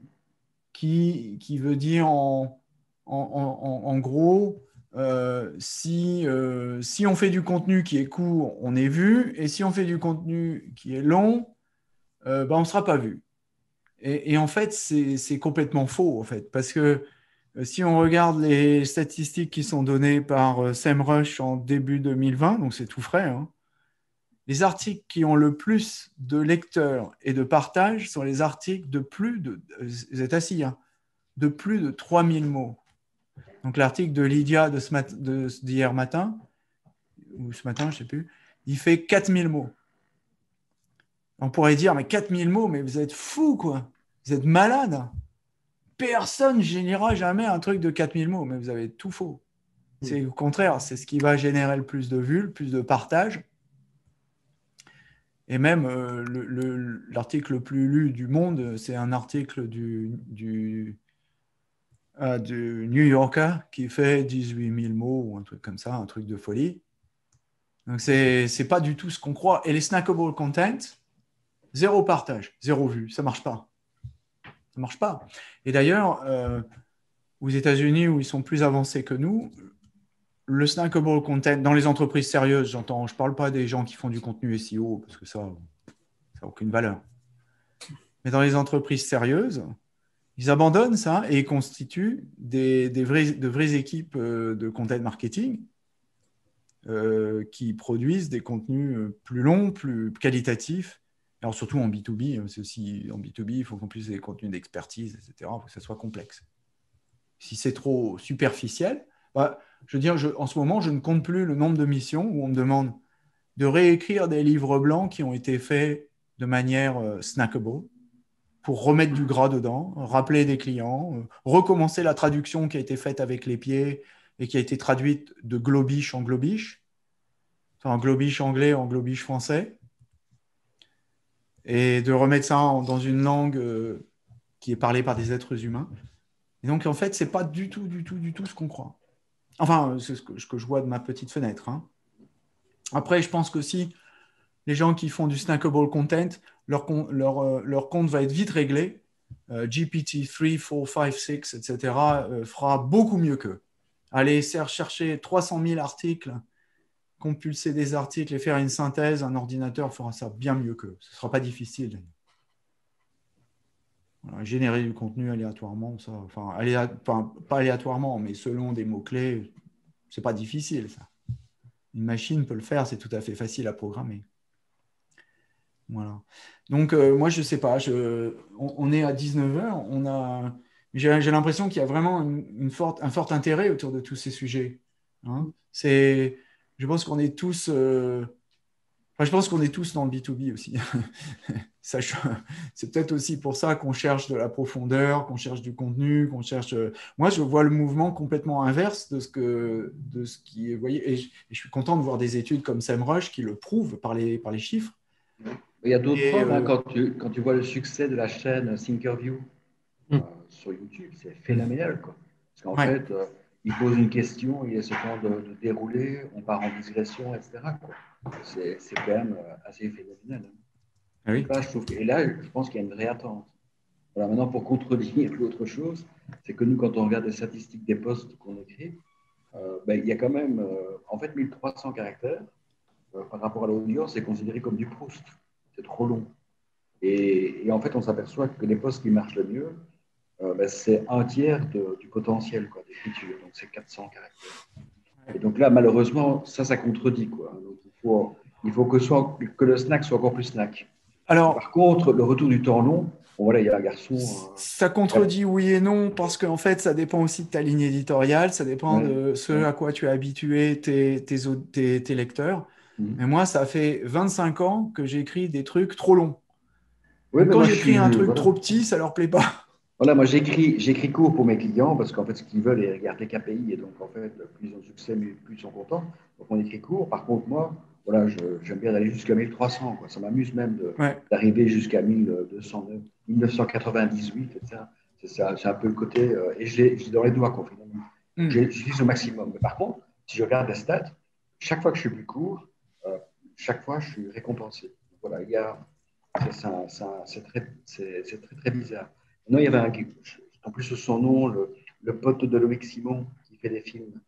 qui, qui veut dire en, en, en, en gros, euh, si, euh, si on fait du contenu qui est court, on est vu, et si on fait du contenu qui est long, euh, ben, on ne sera pas vu. Et, et en fait, c'est c'est complètement faux, en fait, parce que euh, si on regarde les statistiques qui sont données par euh, SEMrush en début deux mille vingt, donc c'est tout frais, hein, les articles qui ont le plus de lecteurs et de partages sont les articles de plus de, vous êtes assis, hein, de plus de trois mille mots. Donc l'article de Lydia de ce mat- de- d'hier matin, ou ce matin, je ne sais plus, il fait quatre mille mots. On pourrait dire, mais quatre mille mots, mais vous êtes fous, quoi. Vous êtes malade. Personne ne générera jamais un truc de quatre mille mots, mais vous avez tout faux. C'est au contraire, c'est ce qui va générer le plus de vues, le plus de partages. Et même euh, le- le- l'article le plus lu du monde, c'est un article du, du, euh, du New Yorker qui fait dix-huit mille mots ou un truc comme ça, un truc de folie. Donc, c'est c'est pas du tout ce qu'on croit. Et les snackable content, zéro partage, zéro vue. Ça marche pas. Ça marche pas. Et d'ailleurs, euh, aux États-Unis, où ils sont plus avancés que nous, le snackable content, dans les entreprises sérieuses, j'entends, je parle pas des gens qui font du contenu S E O, parce que ça, ça n'a aucune valeur. Mais dans les entreprises sérieuses, ils abandonnent ça et ils constituent des, des vrais, de vraies équipes euh, de content marketing euh, qui produisent des contenus euh, plus longs, plus qualitatifs. Alors surtout en B deux B, c'est aussi en B deux B, il faut qu'on puisse des contenus d'expertise, et cetera, il faut que ça soit complexe. Si c'est trop superficiel, bah, je veux dire, je, en ce moment, je ne compte plus le nombre de missions où on me demande de réécrire des livres blancs qui ont été faits de manière euh, snackable pour remettre du gras dedans, rappeler des clients, euh, recommencer la traduction qui a été faite avec les pieds et qui a été traduite de globish en globish, enfin globish anglais en globish français, et de remettre ça en, dans une langue euh, qui est parlée par des êtres humains. Et donc, en fait, ce n'est pas du tout, du tout, du tout ce qu'on croit. Enfin, c'est ce que, ce que je vois de ma petite fenêtre. Hein. Après, je pense qu'aussi, les gens qui font du snackable content, leur, leur, euh, leur compte va être vite réglé. Euh, G P T trois, quatre, cinq, six, et cetera euh, fera beaucoup mieux qu'eux. Aller chercher trois cent mille articles, compulser des articles et faire une synthèse, un ordinateur fera ça bien mieux qu'eux. Ce ne sera pas difficile. Voilà, générer du contenu aléatoirement, ça, enfin, aléa, enfin, pas aléatoirement, mais selon des mots-clés, c'est pas difficile, ça. Une machine peut le faire, c'est tout à fait facile à programmer. Voilà. Donc, euh, moi, je ne sais pas, je, on, on est à dix-neuf heures, on a, j'ai, j'ai l'impression qu'il y a vraiment une, une forte, un fort intérêt autour de tous ces sujets. Hein. C'est, je pense qu'on est tous... Euh, Enfin, je pense qu'on est tous dans le B deux B aussi. Ça, je... C'est peut-être aussi pour ça qu'on cherche de la profondeur, qu'on cherche du contenu, qu'on cherche. Moi, je vois le mouvement complètement inverse de ce, que... de ce qui est. Vous voyez, et je... et je suis content de voir des études comme SEMrush qui le prouvent par les, par les chiffres. Il y a d'autres et, preuves. Hein, euh... quand, tu, quand tu vois le succès de la chaîne Thinkerview mm. euh, sur YouTube, c'est phénoménal. Quoi. Parce qu'en ouais. fait, euh, il pose une question, il laisse le temps de, de dérouler, on part en digression, et cetera. Quoi. C'est, c'est quand même assez phénoménal. Hein. Ah oui. Là, je trouve que, et là, je pense qu'il y a une vraie attente. Voilà, maintenant, pour contredire l'autre chose, c'est que nous, quand on regarde les statistiques des posts qu'on écrit, euh, ben, il y a quand même, euh, en fait, mille trois cents caractères euh, par rapport à l'audience, c'est considéré comme du Proust. C'est trop long. Et, et en fait, on s'aperçoit que les posts qui marchent le mieux, euh, ben, c'est un tiers de, du potentiel quoi, d'écriture. Donc, c'est quatre cents caractères. Et donc là, malheureusement, ça, ça contredit. Quoi. Donc, il faut, il faut que, soit, que le snack soit encore plus snack. Alors, par contre, le retour du temps long, bon, voilà, il y a un garçon. Euh, ça contredit oui et non, parce qu'en fait, ça dépend aussi de ta ligne éditoriale, ça dépend ouais, de ce ouais. à quoi tu as habitué tes, tes, tes, tes lecteurs. Mmh. Mais moi, ça fait vingt-cinq ans que j'écris des trucs trop longs. Ouais, quand j'écris suis... un truc voilà. trop petit, ça leur plaît pas. Voilà, moi j'écris, j'écris court pour mes clients parce qu'en fait, ce qu'ils veulent, ils regardent les K P I et donc en fait, plus ils ont de succès, plus ils sont contents. Donc on écrit court. Par contre, moi, voilà, je, j'aime bien aller jusqu'à mille trois cents. Quoi. Ça m'amuse même de, ouais. d'arriver jusqu'à mille deux cent neuf, mille neuf cent quatre-vingt-dix-huit, et cetera. C'est, ça, c'est un peu le côté. Euh, et je l'ai, je l'ai dans les doigts, quoi, finalement. Mm. J'utilise au maximum. Mais par contre, si je regarde les stats, chaque fois que je suis plus court, euh, chaque fois, je suis récompensé. Donc, voilà, il y a. C'est, ça, ça, c'est, très, c'est, c'est très, très bizarre. Non, il y avait un. En plus, son nom, le, le pote de Loïc Simon, qui fait des films.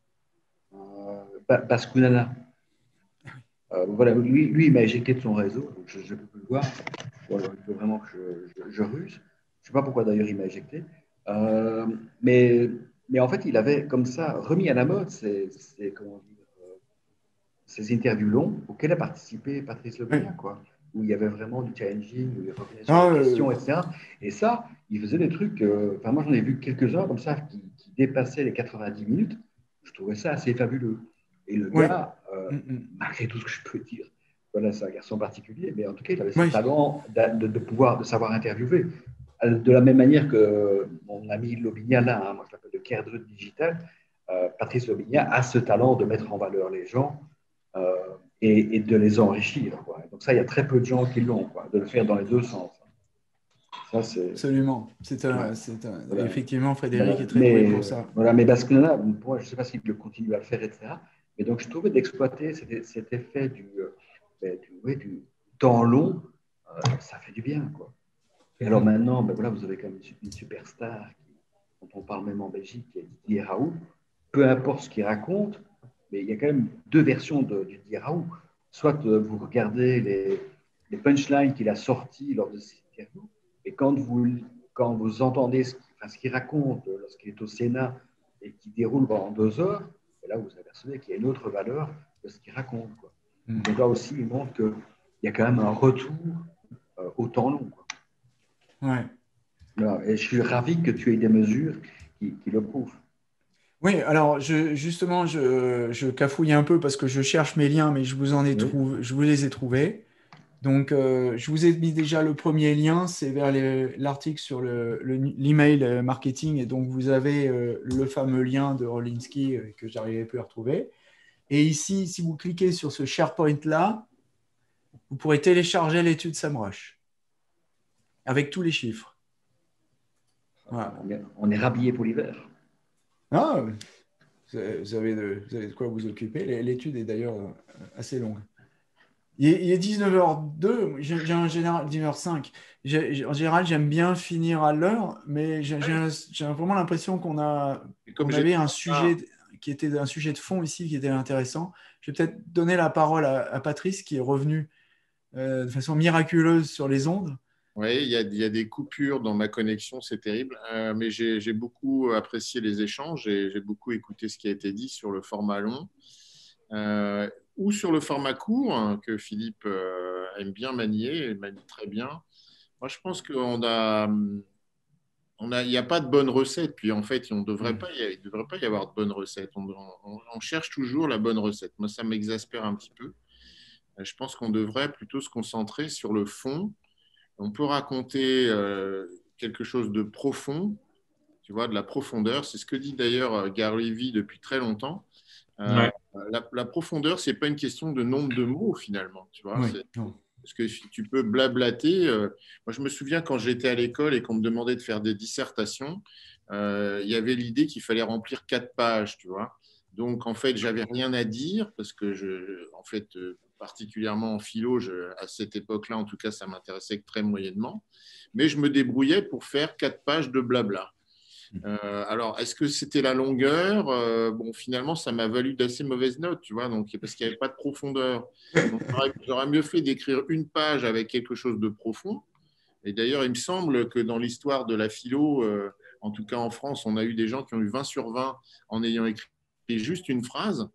Euh, Baskunana. Euh, voilà, lui, lui, il m'a éjecté de son réseau, donc je ne peux plus le voir. Voilà, il faut vraiment que je, je, je ruse. Je ne sais pas pourquoi d'ailleurs il m'a éjecté. Euh, mais, mais en fait, il avait comme ça remis à la mode ces, ces, comment dire, euh, ces interviews longues auxquelles a participé Patrice Lebonien, quoi, où il y avait vraiment du challenging, où il revenait sur ah, les questions, euh... et cetera. Et ça, il faisait des trucs. Euh, enfin, moi, j'en ai vu quelques-uns comme ça qui, qui dépassaient les quatre-vingt-dix minutes. Je trouvais ça assez fabuleux. Et le oui. gars, euh, mm-hmm. malgré tout ce que je peux dire, voilà, c'est un garçon particulier, mais en tout cas, il avait ce oui. talent de, de, de pouvoir, de savoir interviewer. De la même manière que mon ami Lobigna, là, hein, moi je l'appelle le Kerdrut digital, euh, Patrice Lobigna a ce talent de mettre en valeur les gens euh, et, et de les enrichir. Quoi. Donc ça, il y a très peu de gens qui l'ont, quoi, de le faire dans les deux sens. Ça, c'est... Absolument. C'est un, ouais. c'est un... Voilà. Effectivement, Frédéric voilà. est très mais, doué pour ça. Voilà, mais Baskunana, moi, je ne sais pas s'il le continue à le faire, et cetera. Et donc, je trouvais d'exploiter cet, cet effet du, euh, du, oui, du temps long, euh, ça fait du bien, quoi. Et alors maintenant, ben voilà, vous avez quand même une superstar qui, dont on parle même en Belgique, qui est Didier Raoult. Peu importe ce qu'il raconte, mais il y a quand même deux versions de, de Didier Raoult. Soit euh, vous regardez les, les punchlines qu'il a sortis lors de ces interviews, et quand vous, quand vous entendez ce, enfin, ce qu'il raconte lorsqu'il est au Sénat et qu'il déroule pendant deux heures, et là vous vous apercevez qu'il y a une autre valeur de ce qu'il raconte, quoi. Mm. Donc là aussi, il montre qu'il y a quand même un retour euh, au temps long, quoi. Ouais. Alors, et je suis ravi que tu aies des mesures qui, qui le prouvent. Oui, alors je, justement, je, je cafouille un peu parce que je cherche mes liens, mais je vous, en ai oui. trouvé, je vous les ai trouvés. Donc, euh, je vous ai mis déjà le premier lien, c'est vers les, l'article sur le, le, l'email marketing. Et donc, vous avez euh, le fameux lien de Rolinski euh, que je n'arrivais plus à retrouver. Et ici, si vous cliquez sur ce SharePoint-là, vous pourrez télécharger l'étude SEMrush avec tous les chiffres. Voilà. On est, on est rhabillé pour l'hiver. Ah, vous avez, vous avez de, vous avez de quoi vous occuper. L'étude est d'ailleurs assez longue. Il est, il est dix-neuf heures deux, j'ai j'ai un général dix-neuf heures cinq. J'ai- j'ai- En général, j'aime bien finir à l'heure, mais j'ai j'ai un- j'ai vraiment l'impression qu'on a, Et comme qu'on j'ai avait un ah, sujet qui était un sujet de fond ici qui était intéressant. Je vais peut-être donner la parole à, à Patrice qui est revenu euh, de façon miraculeuse sur les ondes. oui, il y a, il y a des coupures dans ma connexion, c'est terrible. Euh, mais j'ai j'ai beaucoup apprécié les échanges et j'ai beaucoup écouté ce qui a été dit sur le format long euh, ou sur le format court hein, que Philippe euh, aime bien manier et manie très bien. Moi, je pense qu'on a, on a, il n'y a pas de bonne recette. Puis en fait, on devrait Mm. pas, y- il ne devrait pas y avoir de bonne recette. On, on- on cherche toujours la bonne recette. Moi, ça m'exaspère un petit peu. Euh, Je pense qu'on devrait plutôt se concentrer sur le fond. On peut raconter euh, quelque chose de profond, tu vois, de la profondeur. C'est ce que dit d'ailleurs euh, Gary Vee depuis très longtemps. Euh, Ouais. la, la profondeur, c'est pas une question de nombre de mots finalement, tu vois. Oui, C'est- non. Parce que si tu peux blablater. euh, moi, je me souviens quand j'étais à l'école et qu'on me demandait de faire des dissertations, euh, il y avait l'idée qu'il fallait remplir quatre pages, tu vois. Donc, en fait, j'avais rien à dire parce que, je, en fait, euh, particulièrement en philo, je- à cette époque-là, en tout cas, ça m'intéressait que très moyennement. Mais je me débrouillais pour faire quatre pages de blabla. Euh, alors, est-ce que c'était la longueur? Euh, Bon, finalement, ça m'a valu d'assez mauvaises notes, tu vois, donc, parce qu'il n'y avait pas de profondeur. Donc, j'aurais j'aurais mieux fait d'écrire une page avec quelque chose de profond. Et d'ailleurs, il me semble que dans l'histoire de la philo, euh, en tout cas en France, on a eu des gens qui ont eu vingt sur vingt en ayant écrit juste une phrase.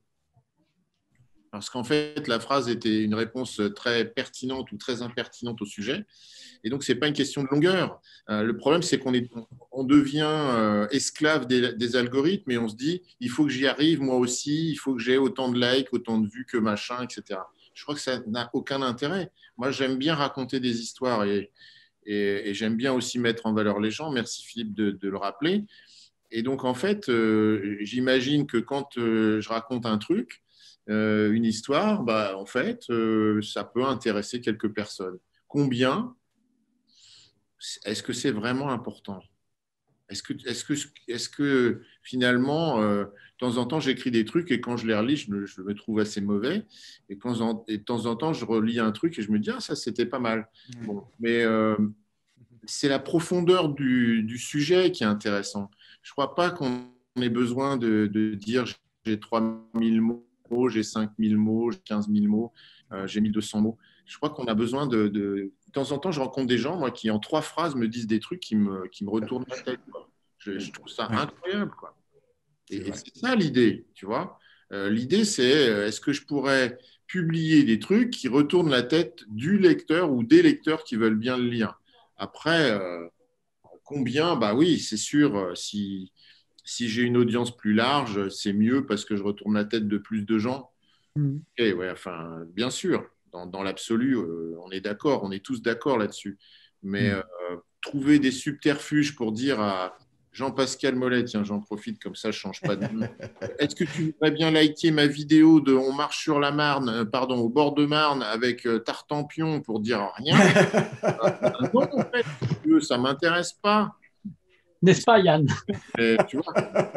Parce qu'en fait, la phrase était une réponse très pertinente ou très impertinente au sujet. Et donc, ce n'est pas une question de longueur. Euh, le problème, c'est qu'on est, on devient euh, esclave des, des algorithmes et on se dit, il faut que j'y arrive moi aussi, il faut que j'ai autant de likes, autant de vues que machin, et cetera. Je crois que ça n'a aucun intérêt. Moi, j'aime bien raconter des histoires et, et, et j'aime bien aussi mettre en valeur les gens. Merci Philippe de, de le rappeler. Et donc, en fait, euh, j'imagine que quand euh, je raconte un truc, euh, une histoire, bah, en fait, euh, ça peut intéresser quelques personnes. Combien? Est-ce que c'est vraiment important? Est-ce que, est-ce que, est-ce que finalement, euh, de temps en temps, j'écris des trucs et quand je les relis, je me, je me trouve assez mauvais. Et, quand, et de temps en temps, je relis un truc et je me dis, ah, ça, c'était pas mal. Bon, mais euh, c'est la profondeur du, du sujet qui est intéressant. Je ne crois pas qu'on ait besoin de, de dire j'ai trois mille mots, j'ai cinq mille mots, j'ai quinze mille mots, euh, j'ai mille deux cents mots. Je crois qu'on a besoin de, de... De temps en temps, je rencontre des gens moi, qui, en trois phrases, me disent des trucs qui me, qui me retournent la tête. Quoi. Je, je trouve ça Ouais. incroyable. Quoi. C'est Et, et vrai. c'est ça l'idée, tu vois. Euh, l'idée, c'est euh, est-ce que je pourrais publier des trucs qui retournent la tête du lecteur ou des lecteurs qui veulent bien le lire. Après, euh, combien? Bah oui, c'est sûr, euh, si, si j'ai une audience plus large, c'est mieux parce que je retourne la tête de plus de gens. Mm. Ok, ouais, enfin, bien sûr, dans, dans l'absolu, euh, on est d'accord, on est tous d'accord là-dessus. Mais Mm. euh, trouver des subterfuges pour dire à Jean-Pascal Mollet, tiens, j'en profite comme ça, je ne change pas de nom. Est-ce que tu voudrais bien liker ma vidéo de On marche sur la Marne, euh, pardon, au bord de Marne avec euh, Tartampion pour dire rien? Ben non, en fait, si tu veux, ça ne m'intéresse pas. N'est-ce pas, Yann? Et, tu vois,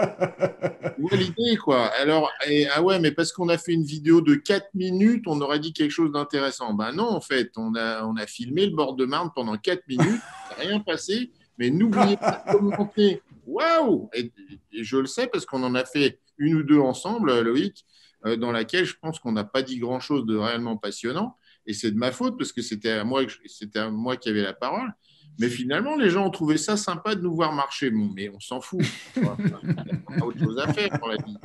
tu vois l'idée, quoi. Alors, et, ah ouais, mais parce qu'on a fait une vidéo de quatre minutes, on aurait dit quelque chose d'intéressant. Ben non, en fait, on a, on a filmé le bord de Marne pendant quatre minutes, il n'y a rien passé, mais n'oubliez pas de commenter. Waouh! Et, et je le sais parce qu'on en a fait une ou deux ensemble, Loïc, euh, dans laquelle je pense qu'on n'a pas dit grand-chose de réellement passionnant. Et c'est de ma faute parce que c'était à moi, que je- c'était à moi qui avait la parole. Mais finalement, les gens ont trouvé ça sympa de nous voir marcher. Bon, mais on s'en fout. On a autre chose à faire dans la vie.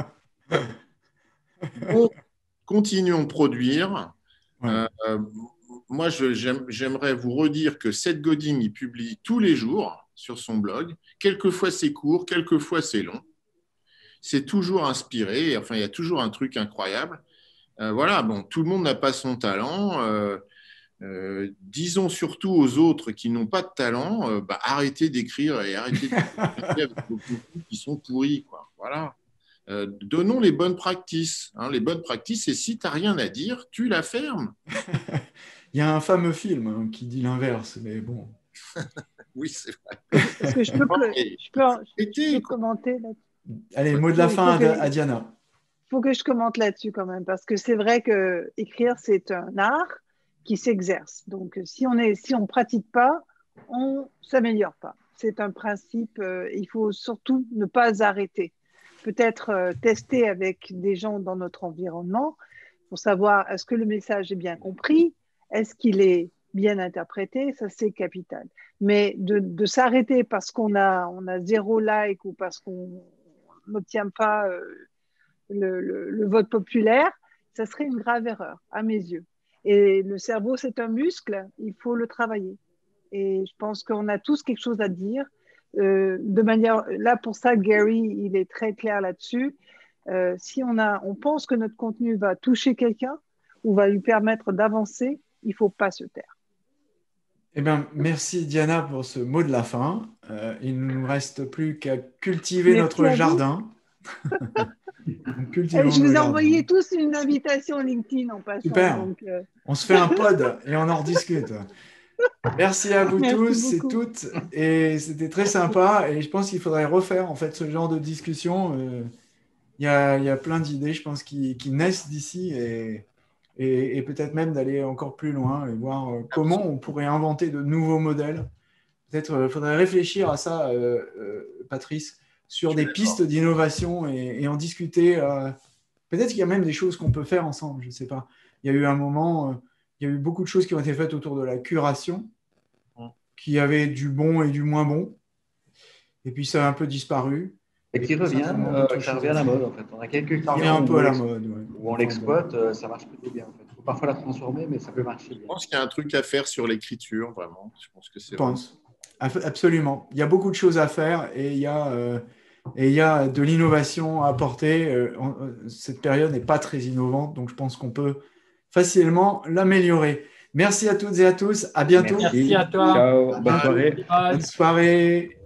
Donc, continuons de produire. Ouais. Euh, euh, moi, je- j'aime- j'aimerais vous redire que Seth Godin, il publie tous les jours sur son blog. Quelquefois, c'est court, quelquefois, c'est long. C'est toujours inspiré. Enfin, il y a toujours un truc incroyable. Euh, voilà, bon, tout le monde n'a pas son talent. Euh, euh, disons surtout aux autres qui n'ont pas de talent, euh, bah, arrêtez d'écrire et arrêtez de avec vos copines qui sont pourris, quoi. Voilà. Euh, donnons les bonnes practices. Hein. Les bonnes practices, et si tu n'as rien à dire, tu la fermes. Il y a un fameux film hein, qui dit l'inverse, mais bon. Oui, c'est vrai. Est-ce que je peux, que, je peux, je peux commenter là-dessus? Allez, mot de la fin que, à, à Diana. Il faut que je commente là-dessus quand même, parce que c'est vrai que écrire, c'est un art qui s'exerce. Donc, si on est, si on pratique pas, on s'améliore pas. C'est un principe, euh, il faut surtout ne pas arrêter. Peut-être euh, tester avec des gens dans notre environnement pour savoir est-ce que le message est bien compris, est-ce qu'il est bien interprété, ça c'est capital. Mais de, de s'arrêter parce qu'on a, on a zéro like ou parce qu'on n'obtient pas euh, le, le, le vote populaire, ça serait une grave erreur à mes yeux. Et le cerveau, c'est un muscle, il faut le travailler. Et je pense qu'on a tous quelque chose à dire. Euh, de manière, là pour ça, Gary, il est très clair là-dessus. Euh, si on, a, on pense que notre contenu va toucher quelqu'un ou va lui permettre d'avancer, il ne faut pas se taire. Eh bien, merci Diana pour ce mot de la fin. Euh, il ne nous reste plus qu'à cultiver merci notre jardin. Je vous ai envoyé tous une invitation LinkedIn en passant. Super. Donc, euh... On se fait un pod et on en rediscute. Merci à vous merci tous beaucoup. Et toutes. Et c'était très sympa. Et je pense qu'il faudrait refaire en fait ce genre de discussion. Euh, il y a, il y a plein d'idées, je pense, qui, qui naissent d'ici et, et, et peut-être même d'aller encore plus loin et voir comment on pourrait inventer de nouveaux modèles. Peut-être il euh, faudrait réfléchir à ça, euh, euh, Patrice, sur des pistes d'innovation et, et en discuter. Euh, peut-être qu'il y a même des choses qu'on peut faire ensemble, je ne sais pas. Il y a eu un moment, euh, il y a eu beaucoup de choses qui ont été faites autour de la curation, qui avaient du bon et du moins bon. Et puis ça a un peu disparu. Et qui revient, euh, ça revient à la mode en fait. On a quelques ça revient un peu à la mode. Ouais. Où on l'exploite, euh, ça marche plutôt bien en fait. Il faut parfois la transformer, mais ça peut marcher bien. Je pense qu'il y a un truc à faire sur l'écriture, vraiment. Je pense que c'est. Je pense. Absolument. Il y a beaucoup de choses à faire et il y a, euh, et il y a de l'innovation à apporter. Euh, cette période n'est pas très innovante, donc je pense qu'on peut facilement l'améliorer. Merci à toutes et à tous. À bientôt. Merci à toi. Ciao. Bonne soirée. Bonne soirée.